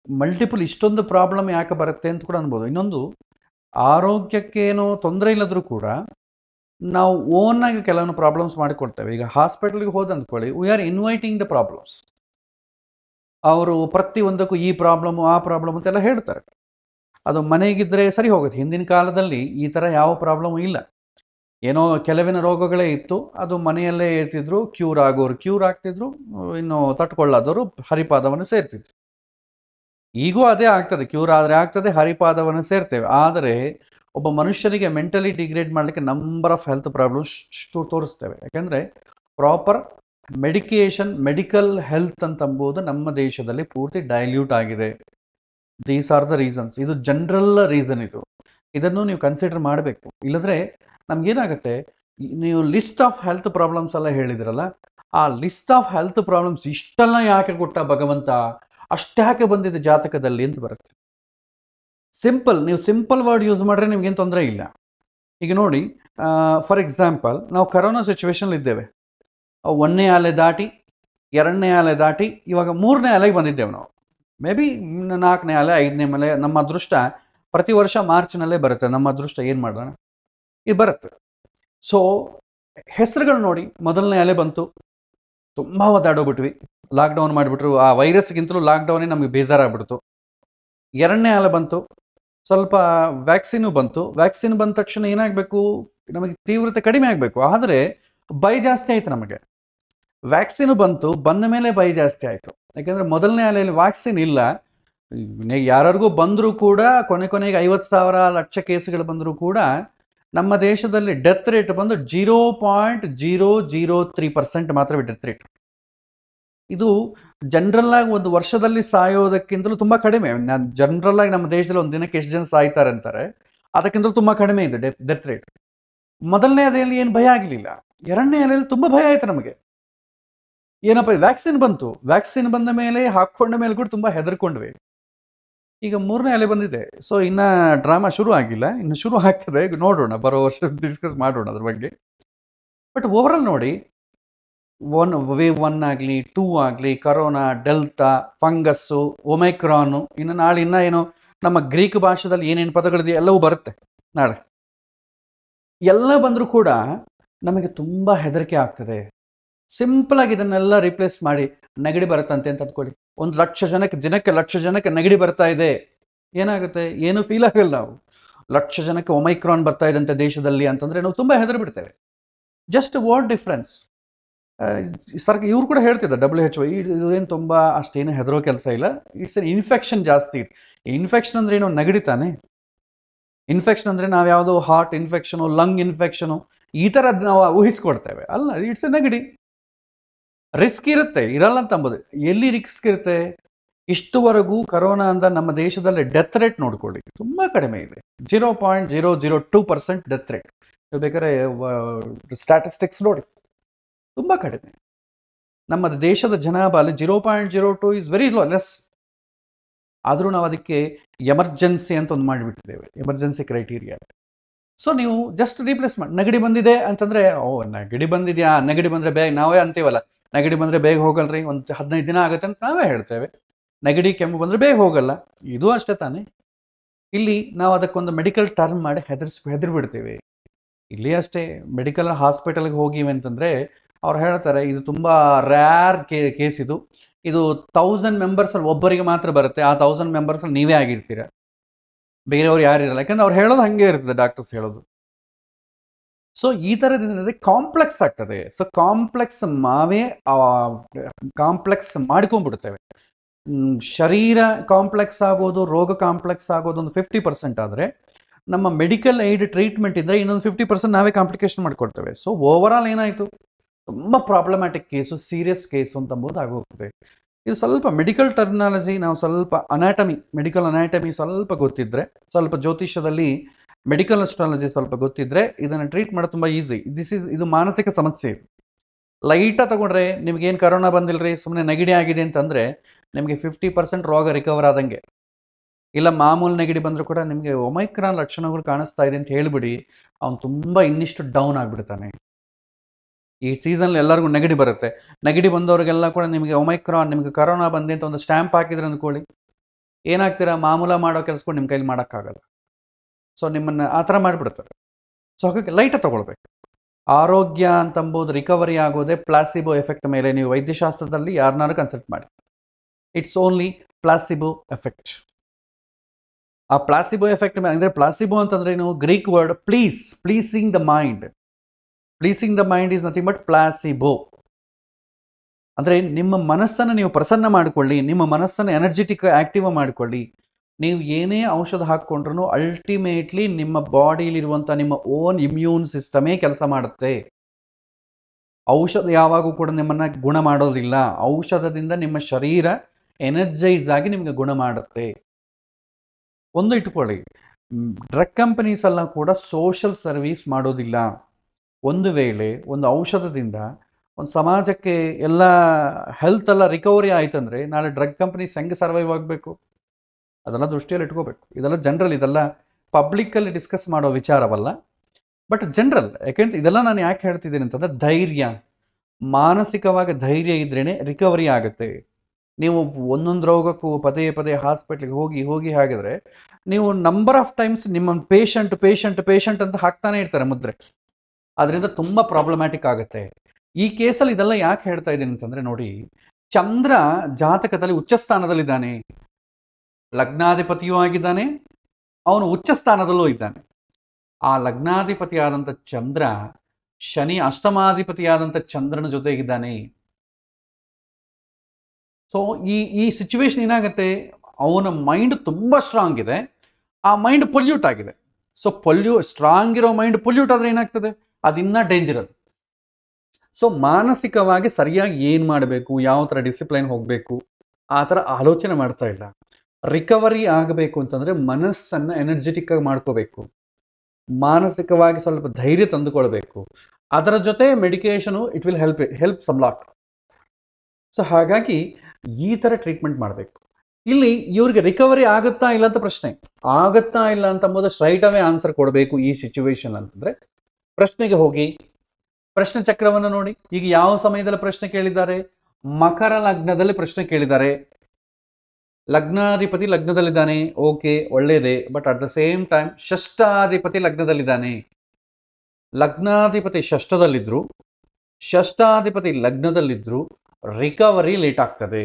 ಮಲ್ಟಿಪಲ್ ಇಷ್ಟೊಂದು ಪ್ರಾಬ್ಲಮ್ ಯಾಕೆ ಬರುತ್ತೆ ಅಂತ ಕೂಡ ಅನ್ಬೋದು. ಇನ್ನೊಂದು, ಆರೋಗ್ಯಕ್ಕೇನೋ ತೊಂದರೆ ಇಲ್ಲದ್ರೂ ಕೂಡ ನಾವು ಓನ್ನಾಗಿ ಕೆಲವೊಂದು ಪ್ರಾಬ್ಲಮ್ಸ್ ಮಾಡಿಕೊಳ್ತೇವೆ. ಈಗ ಹಾಸ್ಪಿಟಲ್ಗೆ ಹೋದ ಅಂದ್ಕೊಳ್ಳಿ, we are inviting the problems. ಅವರು ಪ್ರತಿಯೊಂದಕ್ಕೂ ಈ ಪ್ರಾಬ್ಲಮ್ಮು ಆ ಪ್ರಾಬ್ಲಮ್ ಅಂತೆಲ್ಲ ಹೇಳ್ತಾರೆ. ಅದು ಮನೆಗಿದ್ರೆ ಸರಿ ಹೋಗುತ್ತೆ. ಹಿಂದಿನ ಕಾಲದಲ್ಲಿ ಈ ಥರ ಯಾವ ಪ್ರಾಬ್ಲಮ್ ಇಲ್ಲ. ಏನೋ ಕೆಲವಿನ ರೋಗಗಳೇ ಇತ್ತು, ಅದು ಮನೆಯಲ್ಲೇ ಇರ್ತಿದ್ರು, ಕ್ಯೂರ್ ಆಗೋರು ಕ್ಯೂರ್ ಆಗ್ತಿದ್ರು, ಇನ್ನು ತಟ್ಕೊಳ್ಳೋದವರು ಹರಿಪಾದವನ್ನು ಸೇರ್ತಿದ್ರು. ಈಗೂ ಅದೇ ಆಗ್ತದೆ, ಕ್ಯೂರ್ ಆದರೆ ಆಗ್ತದೆ, ಹರಿಪಾದವನ್ನು ಸೇರ್ತೇವೆ. ಆದರೆ ಒಬ್ಬ ಮನುಷ್ಯನಿಗೆ ಮೆಂಟಲಿ ಡಿಗ್ರೇಡ್ ಮಾಡಲಿಕ್ಕೆ ನಂಬರ್ ಆಫ್ ಹೆಲ್ತ್ ಪ್ರಾಬ್ಲಮ್ಸ್ ತೋರಿಸ್ತೇವೆ. ಯಾಕೆಂದರೆ ಪ್ರಾಪರ್ ಮೆಡಿಕಲ್ ಹೆಲ್ತ್ ಅಂತಂಬುದು ನಮ್ಮ ದೇಶದಲ್ಲಿ ಪೂರ್ತಿ ಡೈಲ್ಯೂಟ್ ಆಗಿದೆ. These are the reasons. ಇದು ಜನರಲ್ ರೀಸನ್. ಇದನ್ನು ನೀವು ಕನ್ಸಿಡರ್ ಮಾಡಬೇಕು. ಇಲ್ಲದ್ರೆ ನಮ್ಗೇನಾಗುತ್ತೆ, ನೀವು ಲಿಸ್ಟ್ ಆಫ್ ಹೆಲ್ತ್ ಪ್ರಾಬ್ಲಮ್ಸ್ ಎಲ್ಲ ಹೇಳಿದ್ರಲ್ಲ, ಆ ಲಿಸ್ಟ್ ಆಫ್ ಹೆಲ್ತ್ ಪ್ರಾಬ್ಲಮ್ಸ್ ಇಷ್ಟೆಲ್ಲ ಯಾಕೆ ಕೊಟ್ಟ ಭಗವಂತ, ಅಷ್ಟ್ಯಾಕೆ ಬಂದಿದೆ ಜಾತಕದಲ್ಲಿ ಅಂತ ಬರುತ್ತೆ. ನೀವು ಸಿಂಪಲ್ ವರ್ಡ್ ಯೂಸ್ ಮಾಡಿದ್ರೆ ನಿಮ್ಗೇನು ತೊಂದರೆ ಇಲ್ಲ. ಈಗ ನೋಡಿ, ಫಾರ್ ಎಕ್ಸಾಂಪಲ್, ನಾವು ಕರೋನಾ ಸಿಚುವೇಶನ್ ಇದ್ದೇವೆ. 1ನೇ ಅಲೆ ದಾಟಿ 2ನೇ ಅಲೆ ದಾಟಿ ಇವಾಗ 3ನೇ ಅಲೆಗೆ ಬಂದಿದ್ದೇವೆ ನಾವು. ಮೇ ಬಿ 4ನೇ ಅಲೆ 5ನೇ ಅಲೆ. ನಮ್ಮ ಅದೃಷ್ಟ ಪ್ರತಿ ವರ್ಷ ಮಾರ್ಚ್ನಲ್ಲೇ ಬರುತ್ತೆ. ನಮ್ಮ ಅದೃಷ್ಟ ಏನು ಮಾಡೋಣ, ಇದು ಬರುತ್ತೆ. ಸೊ ಹೆಸರುಗಳು ನೋಡಿ, 1ನೇ ಅಲೆ ಬಂತು, ತುಂಬ ಒದ್ದಾಡೋಗ್ಬಿಟ್ವಿ, ಲಾಕ್ಡೌನ್ ಮಾಡಿಬಿಟ್ರು. ಆ ವೈರಸ್ಗಿಂತಲೂ ಲಾಕ್ಡೌನೇ ನಮಗೆ ಬೇಜಾರಾಗ್ಬಿಡ್ತು. 2ನೇ ಅಲೆ ಬಂತು, ಸ್ವಲ್ಪ ವ್ಯಾಕ್ಸಿನು ಬಂತು. ವ್ಯಾಕ್ಸಿನ್ ಬಂದ ತಕ್ಷಣ ಏನಾಗಬೇಕು, ನಮಗೆ ತೀವ್ರತೆ ಕಡಿಮೆ ಆಗಬೇಕು. ಆದರೆ ಭಯ ಜಾಸ್ತಿ ಆಯಿತು ನಮಗೆ. ವ್ಯಾಕ್ಸಿನು ಬಂದ ಮೇಲೆ ಭಯ ಜಾಸ್ತಿ ಆಯಿತು. ಯಾಕೆಂದರೆ 1ನೇ ಅಲೆಯಲ್ಲಿ ವ್ಯಾಕ್ಸಿನ್ ಇಲ್ಲ. ಯಾರಿಗೂ ಬಂದರೂ ಕೂಡ ಕೊನೆಗೆ 50,000 ಲಕ್ಷ ಕೇಸುಗಳು ಬಂದರೂ ಕೂಡ ನಮ್ಮ ದೇಶದಲ್ಲಿ ಡೆತ್ ರೇಟ್ ಬಂದು 0.003% ಮಾತ್ರವೇ ಡೆತ್ ರೇಟ್. ಇದು ಜನರಲ್ ಆಗಿ ಒಂದು ವರ್ಷದಲ್ಲಿ ಸಾಯೋದಕ್ಕಿಂತಲೂ ತುಂಬ ಕಡಿಮೆ. ಜನರಲ್ ಆಗಿ ನಮ್ಮ ದೇಶದಲ್ಲಿ ಒಂದು ದಿನಕ್ಕೆ ಎಷ್ಟು ಜನ ಸಾಯ್ತಾರೆ ಅಂತಾರೆ, ಅದಕ್ಕಿಂತಲೂ ತುಂಬ ಕಡಿಮೆ ಇದೆ ಡೆತ್ ರೇಟ್. 1ನೇ ಅಲೆಯಲ್ಲಿ ಏನು ಭಯ ಆಗಲಿಲ್ಲ. 2ನೇ ಅಲೆಯಲ್ಲಿ ತುಂಬ ಭಯ ಆಯಿತು ನಮಗೆ. ಏನಪ್ಪ, ವ್ಯಾಕ್ಸಿನ್ ಬಂತು, ವ್ಯಾಕ್ಸಿನ್ ಬಂದ ಮೇಲೆ ಹಾಕ್ಕೊಂಡ ಮೇಲೆ ಕೂಡ ತುಂಬ ಹೆದರ್ಕೊಂಡ್ವಿ. ಈಗ 3ನೇ ಅಲೆ ಬಂದಿದೆ. ಸೊ ಇನ್ನು ಡ್ರಾಮಾ ಶುರು ಆಗಿಲ್ಲ, ಇನ್ನು ಶುರು ಆಗ್ತದೆ. ಈಗ ನೋಡೋಣ, ಬರೋ ವರ್ಷ ಡಿಸ್ಕಸ್ ಮಾಡೋಣ ಅದ್ರ ಬಗ್ಗೆ. ಬಟ್ ಓವರಾಲ್ ನೋಡಿ, ವೇವ್ 1 ಆಗಲಿ 2 ಆಗಲಿ, ಕರೋನಾ, ಡೆಲ್ಟಾ, ಫಂಗಸ್ಸು, ಒಮೈಕ್ರಾನು, ಇನ್ನು ನಾಳೆ ಏನೋ ನಮ್ಮ ಗ್ರೀಕ್ ಭಾಷೆದಲ್ಲಿ ಏನೇನು ಪದಗಳಿದೆ ಎಲ್ಲವೂ ಬರುತ್ತೆ ನಾಳೆ. ಎಲ್ಲ ಬಂದರೂ ಕೂಡ ನಮಗೆ ತುಂಬ ಹೆದರಿಕೆ ಆಗ್ತದೆ. ಸಿಂಪಲಾಗಿ ಇದನ್ನೆಲ್ಲ ರಿಪ್ಲೇಸ್ ಮಾಡಿ ನೆಗಡಿ ಬರುತ್ತಂತೆ ಅಂತ ಅಂದ್ಕೊಳ್ಳಿ. 1,00,000 ಜನಕ್ಕೆ, ದಿನಕ್ಕೆ 1,00,000 ಜನಕ್ಕೆ ನೆಗಡಿ ಬರ್ತಾ ಇದೆ, ಏನಾಗುತ್ತೆ? ಏನು ಫೀಲ್ ಆಗಲ್ಲ ನಾವು. 1,00,000 ಜನಕ್ಕೆ ಒಮೈಕ್ರಾನ್ ಬರ್ತಾ ಇದೆ ಅಂತ ದೇಶದಲ್ಲಿ ಅಂತಂದರೆ ನಾವು ತುಂಬ ಹೆದರಿ ಬಿಡ್ತೇವೆ. Just what difference? ಇವ್ರು ಕೂಡ ಹೇಳ್ತಿದ್ದ WHO, ಇದೇನು ತುಂಬ ಅಷ್ಟೇನು ಹೆದರೋ ಕೆಲಸ ಇಲ್ಲ, ಇಟ್ಸ್ ಎನ್ ಇನ್ಫೆಕ್ಷನ್ ಜಾಸ್ತಿ. ಇನ್ಫೆಕ್ಷನ್ ಅಂದರೆ ಏನೋ ನೆಗಡಿ ತಾನೆ. ಇನ್ಫೆಕ್ಷನ್ ಅಂದರೆ ನಾವು ಯಾವುದೋ ಹಾರ್ಟ್ ಇನ್ಫೆಕ್ಷನು, ಲಂಗ್ ಇನ್ಫೆಕ್ಷನು ಈ ಥರದ್ದು ನಾವು ಊಹಿಸ್ಕೊಡ್ತೇವೆ. ಅಲ್ಲ, ಇಟ್ಸ್ ಎ ನೆಗಡಿ. ರಿಸ್ಕ್ ಇರುತ್ತೆ, ಇರಲ್ಲ ಅಂತ ಅಂಬೋದು. ಎಲ್ಲಿ ರಿಸ್ಕ್ ಇರುತ್ತೆ? ಇಷ್ಟುವರೆಗೂ ಕರೋನಾ ಅಂತ ನಮ್ಮ ದೇಶದಲ್ಲಿ ಡೆತ್ ರೇಟ್ ನೋಡ್ಕೊಳ್ಳಿ, ತುಂಬ ಕಡಿಮೆ ಇದೆ. 0.002% ಡೆತ್ ರೇಟ್. ಬೇಕಾದ್ರೆ ಸ್ಟ್ಯಾಟಿಸ್ಟಿಕ್ಸ್ ನೋಡಿ, ತುಂಬ ಕಡಿಮೆ. ನಮ್ಮ ದೇಶದ ಜನಾಭಾಲಿ 0.02 ಇಸ್ ವೆರಿ ಲೆಸ್. ಆದರೂ ನಾವು ಅದಕ್ಕೆ ಎಮರ್ಜೆನ್ಸಿ ಅಂತ ಒಂದು ಮಾಡಿಬಿಟ್ಟಿದ್ದೇವೆ, ಎಮರ್ಜೆನ್ಸಿ ಕ್ರೈಟೀರಿಯಾ. ಸೊ ನೀವು ಜಸ್ಟ್ ರೀಪ್ಲೇಸ್ ಮಾಡಿ, ನೆಗಡಿ ಬಂದಿದೆ ಅಂತಂದರೆ, ನೆಗಡಿ ಬಂದಿದೆಯಾ, ನೆಗಡಿ ಬಂದರೆ ಬೇಗ, ನಾವೇ ಅಂತೀವಲ್ಲ, ನೆಗಡಿ ಬಂದರೆ ಬೇಗ ಹೋಗಲ್ರಿ, ಒಂದು 15 ದಿನ ಆಗುತ್ತೆ ಅಂತ ನಾವೇ ಹೇಳ್ತೇವೆ. ನೆಗಡಿ ಕೆಮ್ಮು ಬಂದರೆ ಬೇಗ ಹೋಗಲ್ಲ, ಇದು ಅಷ್ಟೇ ತಾನೇ. ಇಲ್ಲಿ ನಾವು ಅದಕ್ಕೊಂದು ಮೆಡಿಕಲ್ ಟರ್ಮ್ ಮಾಡಿ ಹೆದರ್ಬಿಡ್ತೇವೆ. ಇಲ್ಲಿ ಅಷ್ಟೇ, ಮೆಡಿಕಲ್ ಹಾಸ್ಪಿಟಲ್ಗೆ ಹೋಗಿವೆ ಅಂತಂದರೆ ಅವ್ರು ಹೇಳ್ತಾರೆ, ಇದು ತುಂಬ ರ್ಯಾರ್ ಕೇಸ್, ಇದು 1000 ಮೆಂಬರ್ಸಲ್ಲಿ ಒಬ್ಬರಿಗೆ ಮಾತ್ರ ಬರುತ್ತೆ, ಆ 1000 ಮೆಂಬರ್ಸಲ್ಲಿ ನೀವೇ ಆಗಿರ್ತೀರ, ಬೇರೆಯವ್ರು ಯಾರಿರಲ್ಲ. ಯಾಕಂದ್ರೆ ಅವ್ರು ಹೇಳೋದು ಹಾಗೆ ಇರ್ತದೆ, ಡಾಕ್ಟರ್ಸ್ ಹೇಳೋದು. ಸೊ ಈ ಥರದಿಂದ ಕಾಂಪ್ಲೆಕ್ಸ್ ಆಗ್ತದೆ. ಸೊ ಕಾಂಪ್ಲೆಕ್ಸ್ ಮಾಡ್ಕೊಂಡ್ಬಿಡ್ತೇವೆ. ಶರೀರ ಕಾಂಪ್ಲೆಕ್ಸ್ ಆಗೋದು, ರೋಗ ಕಾಂಪ್ಲೆಕ್ಸ್ ಆಗೋದು ಒಂದು 50% ಆದರೆ, ನಮ್ಮ ಮೆಡಿಕಲ್ ಏಡ್ ಟ್ರೀಟ್ಮೆಂಟ್ ಇದ್ದರೆ ಇನ್ನೊಂದು 50% ನಾವೇ ಕಾಂಪ್ಲಿಕೇಶನ್ ಮಾಡ್ಕೊಳ್ತೇವೆ. ಸೊ ಓವರಾಲ್ ಏನಾಯಿತು, ತುಂಬ ಪ್ರಾಬ್ಲಮ್ಯಾಟಿಕ್ ಕೇಸು, ಸೀರಿಯಸ್ ಕೇಸು ಅಂತಂಬೋದು ಆಗೋಗ್ತದೆ. ಇದು ಸ್ವಲ್ಪ ಮೆಡಿಕಲ್ ಟರ್ಮಿನಾಲಜಿ, ನಾವು ಸ್ವಲ್ಪ ಮೆಡಿಕಲ್ ಅನಾಟಮಿ ಸ್ವಲ್ಪ ಗೊತ್ತಿದ್ದರೆ, ಸ್ವಲ್ಪ ಜ್ಯೋತಿಷ್ಯದಲ್ಲಿ ಮೆಡಿಕಲ್ ಅಸ್ಟ್ರಾಲಜಿ ಸ್ವಲ್ಪ ಗೊತ್ತಿದ್ದರೆ ಇದನ್ನು ಟ್ರೀಟ್ ಮಾಡೋದು ತುಂಬ ಈಸಿ. ಇದು ಮಾನಸಿಕ ಸಮಸ್ಯೆ. ಲೈಟಾಗಿ ತಗೊಂಡ್ರೆ ನಿಮಗೇನು ಕರೋನಾ ಬಂದಿಲ್ಲರಿ, ಸುಮ್ಮನೆ ನೆಗಡಿ ಆಗಿದೆ ಅಂತಂದರೆ ನಿಮಗೆ 50% ರೋಗ ರಿಕವರ್ ಆದಂಗೆ. ಇಲ್ಲ ಮಾಮೂಲು ನೆಗಡಿ ಬಂದರೂ ಕೂಡ ನಿಮಗೆ ಒಮೈಕ್ರಾನ್ ಲಕ್ಷಣಗಳು ಕಾಣಿಸ್ತಾ ಇದೆ ಅಂತ ಹೇಳಿಬಿಡಿ, ಅವನು ತುಂಬ ಇನ್ನಿಷ್ಟು ಡೌನ್ ಆಗಿಬಿಡ್ತಾನೆ. ಈ ಸೀಸನ್ಲಿ ಎಲ್ಲರಿಗೂ ನೆಗಡಿ ಬರುತ್ತೆ. ನೆಗಡಿ ಬಂದವರಿಗೆಲ್ಲ ಕೂಡ ನಿಮಗೆ ಒಮೈಕ್ರಾನ್, ನಿಮಗೆ ಕರೋನಾ ಬಂದೆ ಅಂತ ಒಂದು ಸ್ಟ್ಯಾಂಪ್ ಹಾಕಿದ್ರೆ ಅಂದ್ಕೊಳ್ಳಿ, ಏನಾಗ್ತೀರಾ, ಮಾಮೂಲ ಮಾಡೋ ಕೆಲಸಗಳು ನಿಮ್ಮ ಕೈಲಿ ಮಾಡೋಕ್ಕಾಗಲ್ಲ. ಸೊ ನಿಮ್ಮನ್ನು ಆ ಥರ ಮಾಡಿಬಿಡ್ತಾರೆ. ಸೊ ಹಾಗಾಗಿ ಲೈಟಾಗಿ ತಗೊಳ್ಬೇಕು. ಆರೋಗ್ಯ ಅಂತಂಬೋದು ರಿಕವರಿ ಆಗೋದೇ ಪ್ಲಾಸಿಬೋ ಎಫೆಕ್ಟ್ ಮೇಲೆ. ನೀವು ವೈದ್ಯಶಾಸ್ತ್ರದಲ್ಲಿ ಯಾರನ್ನಾರು ಕನ್ಸಲ್ಟ್ ಮಾಡಿ, ಇಟ್ಸ್ ಓನ್ಲಿ ಪ್ಲಾಸಿಬೋ ಎಫೆಕ್ಟ್. ಆ ಪ್ಲಾಸಿಬೋ ಎಫೆಕ್ಟ್ ಮೇಲೆ ಅಂದರೆ ಪ್ಲಾಸಿಬೋ ಅಂತಂದ್ರೆ ಏನು, Greek word pleasing the mind. Pleasing the mind is nothing but placebo. ಅಂದರೆ ನಿಮ್ಮ ಮನಸ್ಸನ್ನು ನೀವು ಪ್ರಸನ್ನ ಮಾಡಿಕೊಳ್ಳಿ, ನಿಮ್ಮ ಮನಸ್ಸನ್ನು ಎನರ್ಜೆಟಿಕ್ ಆಕ್ಟಿವ್ ಮಾಡಿಕೊಳ್ಳಿ. ನೀವು ಏನೇ ಔಷಧ ಹಾಕ್ಕೊಂಡ್ರೂ ಅಲ್ಟಿಮೇಟ್ಲಿ ನಿಮ್ಮ ಬಾಡಿಲಿರುವಂಥ ನಿಮ್ಮ ಓನ್ ಇಮ್ಯೂನ್ ಸಿಸ್ಟಮೇ ಕೆಲಸ ಮಾಡುತ್ತೆ. ಔಷಧ ಯಾವಾಗೂ ಕೂಡ ನಿಮ್ಮನ್ನು ಗುಣ ಮಾಡೋದಿಲ್ಲ. ಔಷಧದಿಂದ ನಿಮ್ಮ ಶರೀರ ಎನರ್ಜೈಸ್ ಆಗಿ ನಿಮಗೆ ಗುಣ ಮಾಡುತ್ತೆ. ಒಂದು ಇಟ್ಕೊಳ್ಳಿ, ಡ್ರಗ್ ಕಂಪನೀಸ್ ಎಲ್ಲ ಕೂಡ ಸೋಷಲ್ ಸರ್ವೀಸ್ ಮಾಡೋದಿಲ್ಲ. ಒಂದು ವೇಳೆ ಒಂದು ಔಷಧದಿಂದ ಒಂದು ಸಮಾಜಕ್ಕೆ ಎಲ್ಲ ಹೆಲ್ತ್ ಎಲ್ಲ ರಿಕವರಿ ಆಯ್ತಂದ್ರೆ ನಾಳೆ ಡ್ರಗ್ ಕಂಪನೀಸ್ ಹೆಂಗೆ ಸರ್ವೈವ್ ಆಗಬೇಕು, ಅದೆಲ್ಲ ದೃಷ್ಟಿಯಲ್ಲಿ ಇಟ್ಕೋಬೇಕು. ಇದೆಲ್ಲ ಜನರಲ್, ಇದೆಲ್ಲ ಪಬ್ಲಿಕ್ಕಲ್ಲಿ ಡಿಸ್ಕಸ್ ಮಾಡೋ ವಿಚಾರವಲ್ಲ, ಬಟ್ ಜನರಲ್. ಯಾಕೆಂತ ಇದೆಲ್ಲ ನಾನು ಯಾಕೆ ಹೇಳ್ತಿದ್ದೀನಿ ಅಂತಂದರೆ, ಧೈರ್ಯ, ಮಾನಸಿಕವಾಗಿ ಧೈರ್ಯ ಇದ್ರೇ ರಿಕವರಿ ಆಗುತ್ತೆ. ನೀವು ಒಂದೊಂದು ರೋಗಕ್ಕೂ ಪದೇ ಪದೇ ಹಾಸ್ಪಿಟ್ಲಿಗೆ ಹೋಗಿ ಹಾಗಿದ್ರೆ ನೀವು ನಂಬರ್ ಆಫ್ ಟೈಮ್ಸ್ ನಿಮ್ಮ ಪೇಷಂಟ್ ಅಂತ ಹಾಕ್ತಾನೆ ಇರ್ತಾರೆ ಮುದ್ರೆ. ಅದರಿಂದ ತುಂಬ ಪ್ರಾಬ್ಲಮ್ಯಾಟಿಕ್ ಆಗುತ್ತೆ. ಈ ಕೇಸಲ್ಲಿ ಇದೆಲ್ಲ ಯಾಕೆ ಹೇಳ್ತಾ ಇದ್ದೀನಿ ಅಂತಂದರೆ, ನೋಡಿ, ಚಂದ್ರ ಜಾತಕದಲ್ಲಿ ಉಚ್ಚ ಸ್ಥಾನದಲ್ಲಿದ್ದಾನೆ, ಲಗ್ನಾಧಿಪತಿಯೂ ಆಗಿದ್ದಾನೆ, ಅವನು ಉಚ್ಚ ಸ್ಥಾನದಲ್ಲೂ ಇದ್ದಾನೆ. ಆ ಲಗ್ನಾಧಿಪತಿಯಾದಂಥ ಚಂದ್ರ ಶನಿ ಅಷ್ಟಮಾಧಿಪತಿಯಾದಂಥ ಚಂದ್ರನ ಜೊತೆಗಿದ್ದಾನೆ. ಸೊ ಈ ಸಿಚುವೇಶನ್ ಏನಾಗುತ್ತೆ, ಅವನ ಮೈಂಡ್ ತುಂಬ ಸ್ಟ್ರಾಂಗ್ ಇದೆ, ಆ ಮೈಂಡ್ ಪೊಲ್ಯೂಟ್ ಆಗಿದೆ. ಸೊ ಸ್ಟ್ರಾಂಗ್ ಇರೋ ಮೈಂಡ್ ಪೊಲ್ಯೂಟ್ ಆದರೆ ಏನಾಗ್ತದೆ, ಅದಿನ್ನ ಡೇಂಜರ್ ಅದು. ಸೊ ಮಾನಸಿಕವಾಗಿ ಸರಿಯಾಗಿ ಏನು ಮಾಡಬೇಕು, ಯಾವ ಥರ ಡಿಸಿಪ್ಲೈನ್ ಹೋಗಬೇಕು, ಆ ಥರ ಆಲೋಚನೆ ಮಾಡ್ತಾ ಇಲ್ಲ. ರಿಕವರಿ ಆಗಬೇಕು ಅಂತಂದರೆ ಮನಸ್ಸನ್ನು ಎನರ್ಜೆಟಿಕ್ ಆಗಿ ಮಾಡ್ಕೋಬೇಕು, ಮಾನಸಿಕವಾಗಿ ಸ್ವಲ್ಪ ಧೈರ್ಯ ತಂದುಕೊಳ್ಬೇಕು. ಅದರ ಜೊತೆ medication it will help some lot. So ಹಾಗಾಗಿ ಈ ಥರ ಟ್ರೀಟ್ಮೆಂಟ್ ಮಾಡಬೇಕು. ಇಲ್ಲಿ ಇವ್ರಿಗೆ ರಿಕವರಿ ಆಗುತ್ತಾ ಇಲ್ಲ ಅಂತ ಪ್ರಶ್ನೆ, ಆಗುತ್ತಾ ಇಲ್ಲ ಅಂತ ಅಂಬೋದು ಸ್ಟ್ರೈಟ್ ಅವೇ ಆನ್ಸರ್ ಕೊಡಬೇಕು ಈ ಸಿಚುವೇಶನ್ ಅಂತಂದರೆ, ಪ್ರಶ್ನೆಗೆ ಹೋಗಿ ಪ್ರಶ್ನೆ ಚಕ್ರವನ್ನು ನೋಡಿ. ಈಗ ಯಾವ ಸಮಯದಲ್ಲಿ ಪ್ರಶ್ನೆ ಕೇಳಿದ್ದಾರೆ, ಮಕರ ಲಗ್ನದಲ್ಲಿ ಪ್ರಶ್ನೆ ಕೇಳಿದ್ದಾರೆ. ಲಗ್ನಾಧಿಪತಿ ಲಗ್ನದಲ್ಲಿದ್ದಾನೆ, ಓಕೆ, ಒಳ್ಳೇದೇ. But at the same time ಷಷ್ಠಾಧಿಪತಿ ಲಗ್ನದಲ್ಲಿದ್ದಾನೆ. ಲಗ್ನಾಧಿಪತಿ ಷಷ್ಠಾಧಿಪತಿ ಲಗ್ನದಲ್ಲಿದ್ರು ರಿಕವರಿ ಲೇಟ್ ಆಗ್ತದೆ.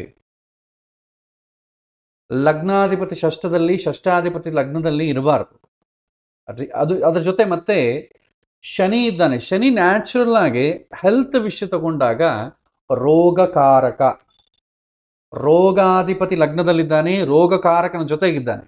ಲಗ್ನಾಧಿಪತಿ ಷಷ್ಠಾಧಿಪತಿ ಲಗ್ನದಲ್ಲಿ ಇರಬಾರ್ದು. ಅದ್ರ ಜೊತೆ ಮತ್ತೆ ಶನಿ ಇದ್ದಾನೆ. ಶನಿ ನ್ಯಾಚುರಲ್ ಆಗಿ ಹೆಲ್ತ್ ವಿಷಯ ತಗೊಂಡಾಗ ರೋಗಕಾರಕ. ರೋಗಾಧಿಪತಿ ಲಗ್ನದಲ್ಲಿದ್ದಾನೆ, ರೋಗಕಾರಕನ ಜೊತೆಗಿದ್ದಾನೆ.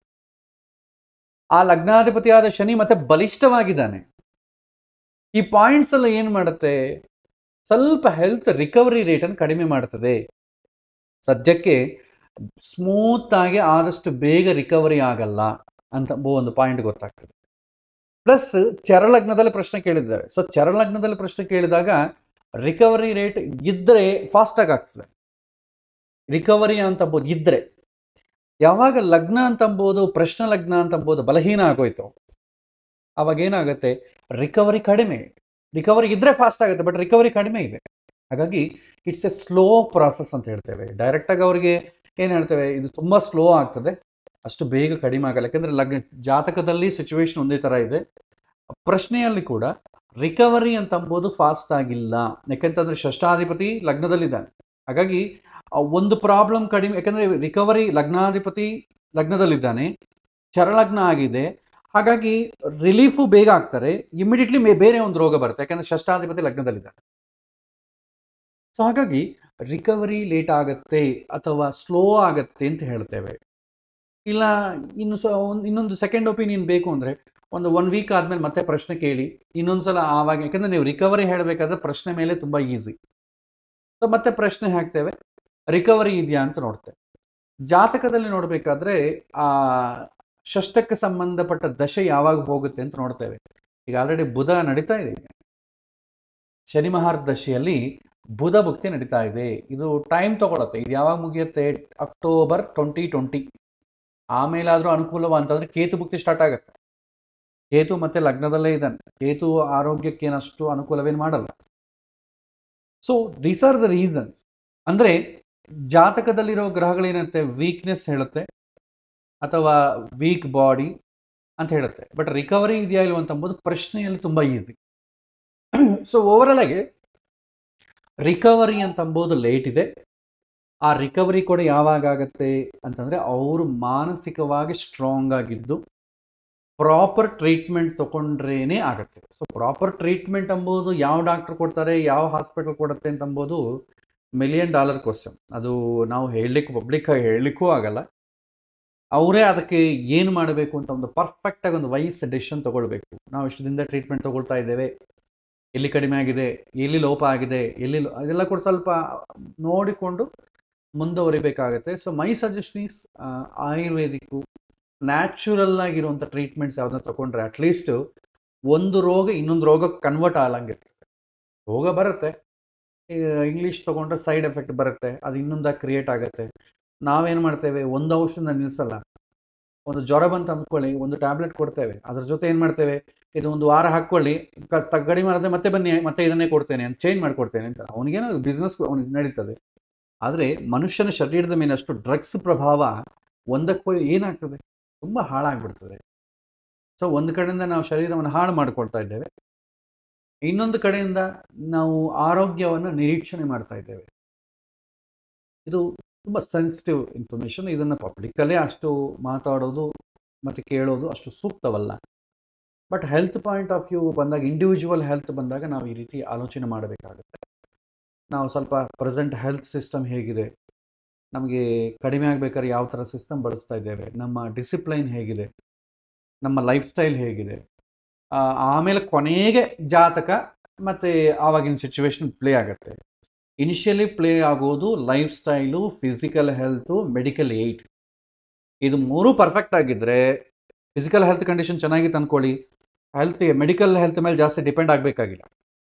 ಆ ಲಗ್ನಾಧಿಪತಿಯಾದ ಶನಿ ಮತ್ತೆ ಬಲಿಷ್ಠವಾಗಿದ್ದಾನೆ. ಈ ಪಾಯಿಂಟ್ಸ್ ಎಲ್ಲ ಏನು ಮಾಡುತ್ತೆ, ಸ್ವಲ್ಪ ಹೆಲ್ತ್ ರಿಕವರಿ ರೇಟನ್ನು ಕಡಿಮೆ ಮಾಡ್ತದೆ. ಸದ್ಯಕ್ಕೆ ಸ್ಮೂತ್ ಆಗಿ ಆದಷ್ಟು ಬೇಗ ರಿಕವರಿ ಆಗಲ್ಲ ಅಂತ ಒಂದು ಪಾಯಿಂಟ್ ಗೊತ್ತಾಗ್ತದೆ. ಪ್ಲಸ್ ಚರಲಗ್ನದಲ್ಲಿ ಪ್ರಶ್ನೆ ಕೇಳಿದ್ದಾರೆ. ಸೊ ಚರಲಗ್ನದಲ್ಲಿ ಪ್ರಶ್ನೆ ಕೇಳಿದಾಗ ರಿಕವರಿ ರೇಟ್ ಇದ್ದರೆ ಫಾಸ್ಟಾಗಿ ಆಗ್ತದೆ. ರಿಕವರಿ ಅಂತಂಬೋದು ಇದ್ದರೆ, ಯಾವಾಗ ಲಗ್ನ ಅಂತಂಬೋದು ಪ್ರಶ್ನ ಲಗ್ನ ಅಂತಂಬೋದು ಬಲಹೀನ ಆಗೋಯ್ತು, ಅವಾಗ ಏನಾಗುತ್ತೆ, ರಿಕವರಿ ಕಡಿಮೆ. ರಿಕವರಿ ಇದ್ದರೆ ಫಾಸ್ಟ್ ಆಗುತ್ತೆ, ಬಟ್ ರಿಕವರಿ ಕಡಿಮೆ ಇದೆ. ಹಾಗಾಗಿ ಇಟ್ಸ್ ಎ ಸ್ಲೋ ಪ್ರಾಸೆಸ್ ಅಂತ ಹೇಳ್ತೇವೆ. ಡೈರೆಕ್ಟಾಗಿ ಅವರಿಗೆ ಏನು ಹೇಳ್ತೇವೆ, ಇದು ತುಂಬ ಸ್ಲೋ ಆಗ್ತದೆ, ಅಷ್ಟು ಬೇಗ ಕಡಿಮೆ ಆಗಲ್ಲ. ಯಾಕೆಂದರೆ ಜಾತಕದಲ್ಲಿ ಸಿಚುವೇಶನ್ ಒಂದೇ ಥರ ಇದೆ, ಪ್ರಶ್ನೆಯಲ್ಲಿ ಕೂಡ ರಿಕವರಿ ಅಂತಂಬೋದು ಫಾಸ್ಟ್ ಆಗಿಲ್ಲ. ಯಾಕೆಂತಂದರೆ ಷಷ್ಠಾಧಿಪತಿ ಲಗ್ನದಲ್ಲಿದ್ದಾನೆ. ಹಾಗಾಗಿ ಒಂದು ಪ್ರಾಬ್ಲಮ್ ಕಡಿಮೆ, ಯಾಕಂದರೆ ರಿಕವರಿ ಲಗ್ನಾಧಿಪತಿ ಲಗ್ನದಲ್ಲಿದ್ದಾನೆ, ಚರಲಗ್ನ ಆಗಿದೆ. ಹಾಗಾಗಿ ರಿಲೀಫು ಬೇಗ ಆಗ್ತಾರೆ, ಇಮಿಡಿಯೇಟ್ಲಿ ಬೇರೆ ಒಂದು ರೋಗ ಬರುತ್ತೆ, ಯಾಕಂದರೆ ಷಷ್ಠಾಧಿಪತಿ ಲಗ್ನದಲ್ಲಿದ್ದಾನೆ. ಸೊ ಹಾಗಾಗಿ ರಿಕವರಿ ಲೇಟ್ ಆಗುತ್ತೆ ಅಥವಾ ಸ್ಲೋ ಆಗುತ್ತೆ ಅಂತ ಹೇಳ್ತೇವೆ. ಇಲ್ಲ ಇನ್ನೊಂದು ಸೆಕೆಂಡ್ ಒಪಿನಿಯನ್ ಬೇಕು ಅಂದರೆ ಒಂದು 1 ವೀಕ್ ಆದಮೇಲೆ ಮತ್ತೆ ಪ್ರಶ್ನೆ ಕೇಳಿ ಇನ್ನೊಂದ್ಸಲ. ಆವಾಗ ಯಾಕಂದರೆ ನೀವು ರಿಕವರಿ ಹೇಳಬೇಕಾದ್ರೆ ಪ್ರಶ್ನೆ ಮೇಲೆ ತುಂಬ ಈಸಿ. ಸೊ ಮತ್ತೆ ಪ್ರಶ್ನೆ ಹಾಕ್ತೇವೆ, ರಿಕವರಿ ಇದೆಯಾ ಅಂತ ನೋಡ್ತೇವೆ. ಜಾತಕದಲ್ಲಿ ನೋಡಬೇಕಾದ್ರೆ ಆ ಷಷ್ಠಕ್ಕೆ ಸಂಬಂಧಪಟ್ಟ ದಶೆ ಯಾವಾಗ ಹೋಗುತ್ತೆ ಅಂತ ನೋಡ್ತೇವೆ. ಈಗ ಆಲ್ರೆಡಿ ಬುಧ ನಡೀತಾ ಇದೆ, ಶನಿ ಮಹಾರ್ದಶೆಯಲ್ಲಿ ಬುಧ ಭುಕ್ತಿ ನಡೀತಾ ಇದೆ. ಇದು ಟೈಮ್ ತಗೊಳುತ್ತೆ. ಇದು ಯಾವಾಗ ಮುಗಿಯುತ್ತೆ, ಅಕ್ಟೋಬರ್ 2020. ಆಮೇಲಾದರೂ ಅನುಕೂಲವ ಅಂತಂದರೆ ಕೇತು ಭುಕ್ತಿ ಸ್ಟಾರ್ಟ್ ಆಗುತ್ತೆ. ಕೇತು ಮತ್ತೆ ಲಗ್ನದಲ್ಲೇ ಇದ್ದಾನೆ. ಕೇತು ಆರೋಗ್ಯಕ್ಕೇನಷ್ಟು ಅನುಕೂಲವೇನು ಮಾಡಲ್ಲ. So these are the reasons. ಅಂದರೆ ಜಾತಕದಲ್ಲಿರೋ ಗ್ರಹಗಳೇನಂತೆ ವೀಕ್ನೆಸ್ ಹೇಳುತ್ತೆ, ಅಥವಾ ವೀಕ್ ಬಾಡಿ ಅಂತ ಹೇಳುತ್ತೆ. ಬಟ್ ರಿಕವರಿ ಇದೆಯಾ ಇಲ್ವ ಅಂತ ಅಂಬೋದು ಪ್ರಶ್ನೆಯಲ್ಲಿ ತುಂಬ ಈಸಿ. ಸೊ ಓವರಾಲ್ ಆಗಿ ರಿಕವರಿ ಅಂತ ಅಂಬೋದು ಲೇಟ್ ಇದೆ. ಆ ರಿಕವರಿ ಕೂಡ ಯಾವಾಗ ಆಗುತ್ತೆ ಅಂತಂದರೆ ಅವರು ಮಾನಸಿಕವಾಗಿ ಸ್ಟ್ರಾಂಗ್ ಆಗಿದ್ದು ಪ್ರಾಪರ್ ಟ್ರೀಟ್ಮೆಂಟ್ ತೊಗೊಂಡ್ರೇನೆ ಆಗುತ್ತೆ. ಸೊ ಪ್ರಾಪರ್ ಟ್ರೀಟ್ಮೆಂಟ್ ಅಂಬೋದು ಯಾವ ಡಾಕ್ಟರ್ ಕೊಡ್ತಾರೆ, ಯಾವ ಹಾಸ್ಪಿಟಲ್ ಕೊಡುತ್ತೆ ಅಂತ ಅಂಬೋದು $1,000,000 ಕ್ವಶನ್. ಅದು ನಾವು ಪಬ್ಲಿಕ್ಕಾಗಿ ಹೇಳಲಿಕ್ಕೂ ಆಗಲ್ಲ. ಅವರೇ ಅದಕ್ಕೆ ಏನು ಮಾಡಬೇಕು ಅಂತ ಒಂದು ಪರ್ಫೆಕ್ಟಾಗಿ ಒಂದು ವೈಸ್ ಡೆಸಿಷನ್ ತೊಗೊಳ್ಬೇಕು. ನಾವು ಇಷ್ಟು ದಿನದ ಟ್ರೀಟ್ಮೆಂಟ್ ತೊಗೊಳ್ತಾ ಇದ್ದೇವೆ, ಎಲ್ಲಿ ಕಡಿಮೆ ಆಗಿದೆ, ಎಲ್ಲಿ ಲೋಪ ಆಗಿದೆ, ಅದೆಲ್ಲ ಕೂಡ ಸ್ವಲ್ಪ ನೋಡಿಕೊಂಡು ಮುಂದುವರಿಬೇಕಾಗತ್ತೆ. So my suggestion is ayurvedic natural ಆಗಿರುವಂಥ ಟ್ರೀಟ್ಮೆಂಟ್ಸ್ ಯಾವ್ದನ್ನ ತೊಗೊಂಡ್ರೆ ಅಟ್ಲೀಸ್ಟ್ ಒಂದು ರೋಗ ಇನ್ನೊಂದು ರೋಗಕ್ಕೆ ಕನ್ವರ್ಟ್ ಆಗಂಗಿರ್ತದೆ. ರೋಗ ಬರುತ್ತೆ, ಇಂಗ್ಲೀಷ್ ತೊಗೊಂಡ್ರೆ ಸೈಡ್ ಎಫೆಕ್ಟ್ ಬರುತ್ತೆ, ಅದು ಇನ್ನೊಂದಾಗಿ ಕ್ರಿಯೇಟ್ ಆಗುತ್ತೆ. ನಾವೇನು ಮಾಡ್ತೇವೆ, ಒಂದು ಔಷಧ ನಿಲ್ಲಿಸಲ್ಲ. ಒಂದು ಜ್ವರ ಬಂತು ಅಂದ್ಕೊಳ್ಳಿ, ಒಂದು ಟ್ಯಾಬ್ಲೆಟ್ ಕೊಡ್ತೇವೆ, ಅದ್ರ ಜೊತೆ ಏನು ಮಾಡ್ತೇವೆ, ಇದು ಒಂದು ವಾರ ಹಾಕ್ಕೊಳ್ಳಿ, ಕಡಿಮೆ ಮಾಡಿದ್ರೆ ಮತ್ತೆ ಬನ್ನಿ ಮತ್ತೆ ಇದನ್ನೇ ಕೊಡ್ತೇನೆ ಅಂತ ಚೇಂಜ್ ಮಾಡಿಕೊಡ್ತೇನೆ ಅಂತ. ಅವನಿಗೇನೋ ಬಿಸ್ನೆಸ್ ಅವನಿಗೆ ನಡೀತದೆ. ಆದರೆ ಮನುಷ್ಯನ ಶರೀರದ ಮೇಲೆ ಅಷ್ಟು ಡ್ರಗ್ಸ್ ಪ್ರಭಾವ ಒಂದಕ್ಕೆ ಏನಾಗ್ತದೆ, ತುಂಬ ಹಾಳಾಗ್ಬಿಡ್ತದೆ. ಸೊ ಒಂದು ಕಡೆಯಿಂದ ನಾವು ಶರೀರವನ್ನು ಹಾಳು ಮಾಡಿಕೊಳ್ತಾ ಇದ್ದೇವೆ, ಇನ್ನೊಂದು ಕಡೆಯಿಂದ ನಾವು ಆರೋಗ್ಯವನ್ನು ನಿರೀಕ್ಷಣೆ ಮಾಡ್ತಾ ಇದ್ದೇವೆ. ಇದು ತುಂಬ ಸೆನ್ಸಿಟಿವ್ ಇನ್ಫಾರ್ಮೇಷನ್. ಇದನ್ನು ಪಬ್ಲಿಕ್ಕಲ್ಲೇ ಅಷ್ಟು ಮಾತಾಡೋದು ಮತ್ತು ಕೇಳೋದು ಅಷ್ಟು ಸೂಕ್ತವಲ್ಲ. But health point of view ಬಂದಾಗ, ಇಂಡಿವಿಜುವಲ್ ಹೆಲ್ತ್ ಬಂದಾಗ ನಾವು ಈ ರೀತಿ ಆಲೋಚನೆ ಮಾಡಬೇಕಾಗುತ್ತೆ. ನಾವು ಸ್ವಲ್ಪ ಪ್ರೆಸೆಂಟ್ ಹೆಲ್ತ್ ಸಿಸ್ಟಮ್ ಹೇಗಿದೆ, ನಮಗೆ ಕಡಿಮೆ ಆಗಬೇಕಾದ್ರೆ ಯಾವ ಥರ ಸಿಸ್ಟಮ್ ಬಳಸ್ತಾ ಇದ್ದೇವೆ, ನಮ್ಮ ಡಿಸಿಪ್ಲೈನ್ ಹೇಗಿದೆ, ನಮ್ಮ ಲೈಫ್ ಸ್ಟೈಲ್ ಹೇಗಿದೆ, ಆಮೇಲೆ ಕೊನೆಗೆ ಜಾತಕ ಮತ್ತು ಆವಾಗಿನ ಸಿಚುವೇಶನ್ ಪ್ಲೇ ಆಗುತ್ತೆ. ಇನಿಷಿಯಲಿ ಪ್ಲೇ ಆಗೋದು lifestyle, physical health, medical aid. ಇದು ಮೂರೂ ಪರ್ಫೆಕ್ಟ್ ಆಗಿದ್ದರೆ, ಫಿಸಿಕಲ್ ಹೆಲ್ತ್ ಕಂಡೀಷನ್ ಚೆನ್ನಾಗಿತ್ತು ಅಂದ್ಕೊಳ್ಳಿ, ಮೆಡಿಕಲ್ ಹೆಲ್ತ್ ಮೇಲೆ ಜಾಸ್ತಿ ಡಿಪೆಂಡ್ ಆಗಬೇಕಾಗಿಲ್ಲ.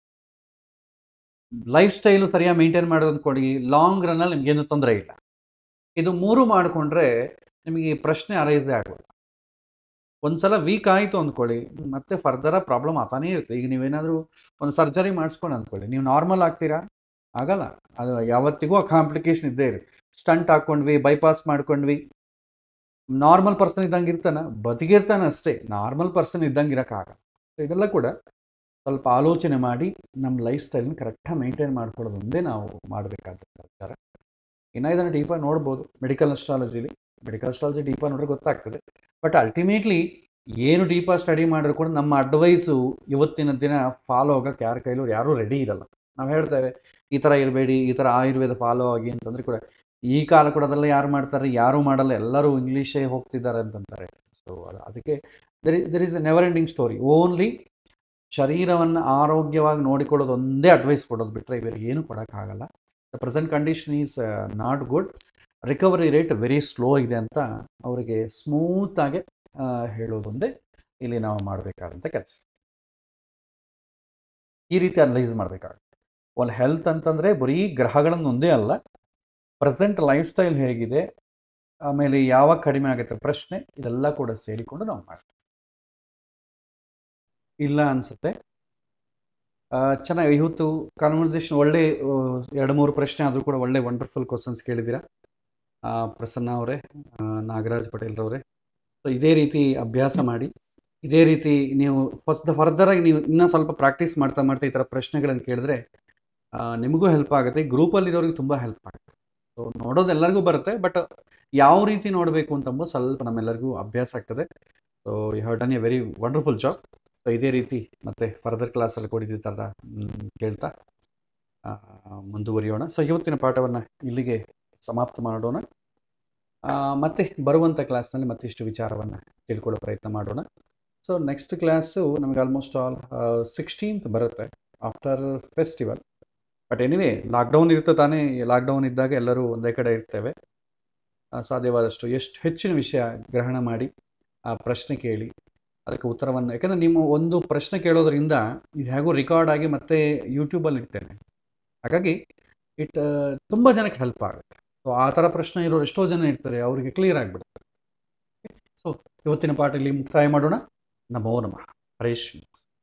ಲೈಫ್ ಸ್ಟೈಲು ಸರಿಯಾಗಿ ಮೇಂಟೈನ್ ಮಾಡೋದು ಅಂದ್ಕೊಳ್ಳಿ, ಲಾಂಗ್ ರನ್ನಲ್ಲಿ ನಿಮಗೇನು ತೊಂದರೆ ಇಲ್ಲ. ಇದು ಮೂರು ಮಾಡಿಕೊಂಡ್ರೆ ನಿಮಗೆ ಪ್ರಶ್ನೆ ಅರೈಸೇ ಆಗೋಲ್ಲ. ಒಂದು ಸಲ ವೀಕ್ ಆಯಿತು ಅಂದ್ಕೊಳ್ಳಿ, ಮತ್ತೆ ಫರ್ದರ ಪ್ರಾಬ್ಲಮ್ ಆಗ್ತಾನೇ ಇರುತ್ತೆ. ಈಗ ನೀವೇನಾದರೂ ಒಂದು ಸರ್ಜರಿ ಮಾಡಿಸ್ಕೊಂಡು ಅಂದ್ಕೊಳ್ಳಿ, ನೀವು ನಾರ್ಮಲ್ ಆಗ್ತೀರಾ? ಆಗಲ್ಲ. ಅದು ಯಾವತ್ತಿಗೂ ಆ ಕಾಂಪ್ಲಿಕೇಶನ್ ಇದ್ದೇ ಇರುತ್ತೆ. ಸ್ಟಂಟ್ ಹಾಕ್ಕೊಂಡ್ವಿ, ಬೈಪಾಸ್ ಮಾಡ್ಕೊಂಡ್ವಿ, ನಾರ್ಮಲ್ ಪರ್ಸನ್ ಇದ್ದಂಗೆ ಇರ್ತಾನೆ, ಬದುಕಿರ್ತಾನೆ ಅಷ್ಟೇ, ನಾರ್ಮಲ್ ಪರ್ಸನ್ ಇದ್ದಂಗೆ ಇರೋಕ್ಕಾಗಲ್ಲ. ಸೊ ಇದೆಲ್ಲ ಕೂಡ ಸ್ವಲ್ಪ ಆಲೋಚನೆ ಮಾಡಿ ನಮ್ಮ ಲೈಫ್ ಸ್ಟೈಲ್ನ ಕರೆಕ್ಟಾಗಿ ಮೇಂಟೈನ್ ಮಾಡ್ಕೊಳ್ಳೋದು ಒಂದೇ ನಾವು ಮಾಡಬೇಕಾದ ವಿಚಾರ. ಇನ್ನು ಇದನ್ನು ಡೀಪಾಗಿ ನೋಡ್ಬೋದು ಮೆಡಿಕಲ್ ಅಸ್ಟ್ರಾಲಜಿ ಡೀಪಾಗಿ ನೋಡ್ರೆ ಗೊತ್ತಾಗ್ತದೆ. ಬಟ್ ಅಲ್ಟಿಮೇಟ್ಲಿ ಏನು ಡೀಪಾಗಿ ಸ್ಟಡಿ ಮಾಡಿದ್ರು ಕೂಡ ನಮ್ಮ ಅಡ್ವೈಸು ಇವತ್ತಿನ ದಿನ ಫಾಲೋ ಆಗೋಕ್ಕೆ ಯಾರ ಕೈಲೂ ಯಾರೂ ರೆಡಿ ಇರಲ್ಲ. ನಾವು ಹೇಳ್ತೇವೆ ಈ ಥರ ಇರಬೇಡಿ, ಈ ಥರ ಆಯುರ್ವೇದ ಫಾಲೋ ಆಗಿ ಅಂತಂದರೆ ಕೂಡ ಈ ಕಾಲ ಕೂಡ ಅದೆಲ್ಲ ಯಾರು ಮಾಡ್ತಾರೆ? ಯಾರೂ ಮಾಡಲ್ಲ, ಎಲ್ಲರೂ ಇಂಗ್ಲೀಷೇ ಹೋಗ್ತಿದ್ದಾರೆ ಅಂತಂತಾರೆ. ಸೊ ಅದಕ್ಕೆ there is a never ending story. Only ಶರೀರವನ್ನು ಆರೋಗ್ಯವಾಗಿ ನೋಡಿಕೊಳ್ಳೋದು ಒಂದೇ ಅಡ್ವೈಸ್ ಕೊಡೋದು ಬಿಟ್ಟರೆ ಇವರು ಏನು ಕೊಡೋಕ್ಕಾಗಲ್ಲ. The present condition is not good. Recovery rate very slow ಇದೆ ಅಂತ ಅವರಿಗೆ ಸ್ಮೂತಾಗಿ ಹೇಳೋದೊಂದೇ ಇಲ್ಲಿ ನಾವು ಮಾಡಬೇಕಾದಂಥ ಕೆಲಸ. ಈ ರೀತಿ ಅನಲೈಸ್ ಮಾಡಬೇಕಾಗುತ್ತೆ. ಒಂದು ಹೆಲ್ತ್ ಅಂತಂದರೆ ಬರೀ ಗ್ರಹಗಳನ್ನು ಒಂದೇ ಅಲ್ಲ, ಪ್ರೆಸೆಂಟ್ ಲೈಫ್ ಸ್ಟೈಲ್ ಹೇಗಿದೆ, ಆಮೇಲೆ ಯಾವಾಗ ಕಡಿಮೆ ಆಗುತ್ತೆ ಪ್ರಶ್ನೆ, ಇದೆಲ್ಲ ಕೂಡ ಸೇರಿಕೊಂಡು ನಾವು ಮಾಡ್ತೀವಿ. ಇಲ್ಲ ಅನಿಸುತ್ತೆ. ಚೆನ್ನಾಗಿ ಇವತ್ತು ಕಾನ್ವರ್ಸೇಷನ್ ಒಳ್ಳೆ 2-3 ಪ್ರಶ್ನೆ ಆದರೂ ಕೂಡ ಒಳ್ಳೆ ವಂಡರ್ಫುಲ್ ಕ್ವಶನ್ಸ್ ಕೇಳಿದ್ದೀರಾ ಪ್ರಸನ್ನ ಅವರೇ, ನಾಗರಾಜ್ ಪಟೇಲ್ರವರೇ. ಸೊ ಇದೇ ರೀತಿ ಅಭ್ಯಾಸ ಮಾಡಿ, ಇದೇ ರೀತಿ ನೀವು ಫರ್ದರಾಗಿ ನೀವು ಇನ್ನೂ ಸ್ವಲ್ಪ ಪ್ರಾಕ್ಟೀಸ್ ಮಾಡ್ತಾ ಈ ಥರ ಪ್ರಶ್ನೆಗಳನ್ನು ಕೇಳಿದ್ರೆ ನಿಮಗೂ ಹೆಲ್ಪ್ ಆಗುತ್ತೆ, ಗ್ರೂಪಲ್ಲಿರೋರಿಗೆ ತುಂಬ ಹೆಲ್ಪ್ ಆಗುತ್ತೆ. ಸೊ ನೋಡೋದು ಎಲ್ಲರಿಗೂ ಬರುತ್ತೆ, ಬಟ್ ಯಾವ ರೀತಿ ನೋಡಬೇಕು ಅಂತಂಬೋದು ಸ್ವಲ್ಪ ನಮ್ಮೆಲ್ಲರಿಗೂ ಅಭ್ಯಾಸ ಆಗ್ತದೆ. So you have done a very wonderful job. So ಇದೇ ರೀತಿ ಮತ್ತು ಫರ್ದರ್ ಕ್ಲಾಸಲ್ಲಿ ಕೊಡಿದ ಥರ ಕೇಳ್ತಾ ಮುಂದುವರಿಯೋಣ. ಸೊ ಇವತ್ತಿನ ಪಾಠವನ್ನು ಇಲ್ಲಿಗೆ ಸಮಾಪ್ತ ಮಾಡೋಣ. ಮತ್ತು ಬರುವಂಥ ಕ್ಲಾಸ್ನಲ್ಲಿ ಮತ್ತಿಷ್ಟು ವಿಚಾರವನ್ನು ತಿಳ್ಕೊಳ್ಳೋ ಪ್ರಯತ್ನ ಮಾಡೋಣ. ಸೊ ನೆಕ್ಸ್ಟ್ ಕ್ಲಾಸು ನಮಗೆ ಆಲ್ಮೋಸ್ಟ್ ಆಲ್ 16th ಬರುತ್ತೆ after festival. But anyway lockdown ಇರುತ್ತೆ ತಾನೇ, ಲಾಕ್ಡೌನ್ ಇದ್ದಾಗ ಎಲ್ಲರೂ ಒಂದೇ ಕಡೆ ಇರ್ತೇವೆ. ಸಾಧ್ಯವಾದಷ್ಟು ಎಷ್ಟು ಹೆಚ್ಚಿನ ವಿಷಯ ಗ್ರಹಣ ಮಾಡಿ ಆ ಪ್ರಶ್ನೆ ಕೇಳಿ ಅದಕ್ಕೆ ಉತ್ತರವನ್ನು, ಯಾಕೆಂದರೆ ನಿಮ್ಮ ಒಂದು ಪ್ರಶ್ನೆ ಕೇಳೋದ್ರಿಂದ ಇದು ಹೇಗೋ ರೆಕಾರ್ಡ್ ಆಗಿ ಮತ್ತೆ ಯೂಟ್ಯೂಬಲ್ಲಿ ಇಡ್ತೇನೆ, ಹಾಗಾಗಿ ತುಂಬ ಜನಕ್ಕೆ ಹೆಲ್ಪ್ ಆಗುತ್ತೆ. ಸೊ ಆ ಥರ ಪ್ರಶ್ನೆ ಇರೋರು ಎಷ್ಟೋ ಜನ ಇರ್ತಾರೆ, ಅವರಿಗೆ ಕ್ಲಿಯರ್ ಆಗಿಬಿಡುತ್ತೆ. ಸೊ ಇವತ್ತಿನ ಪಾಠ ಇಲ್ಲಿ ಮುಕ್ತಾಯ ಮಾಡೋಣ. ನಮೋ ನಮಃ. ಹರೇಶ್.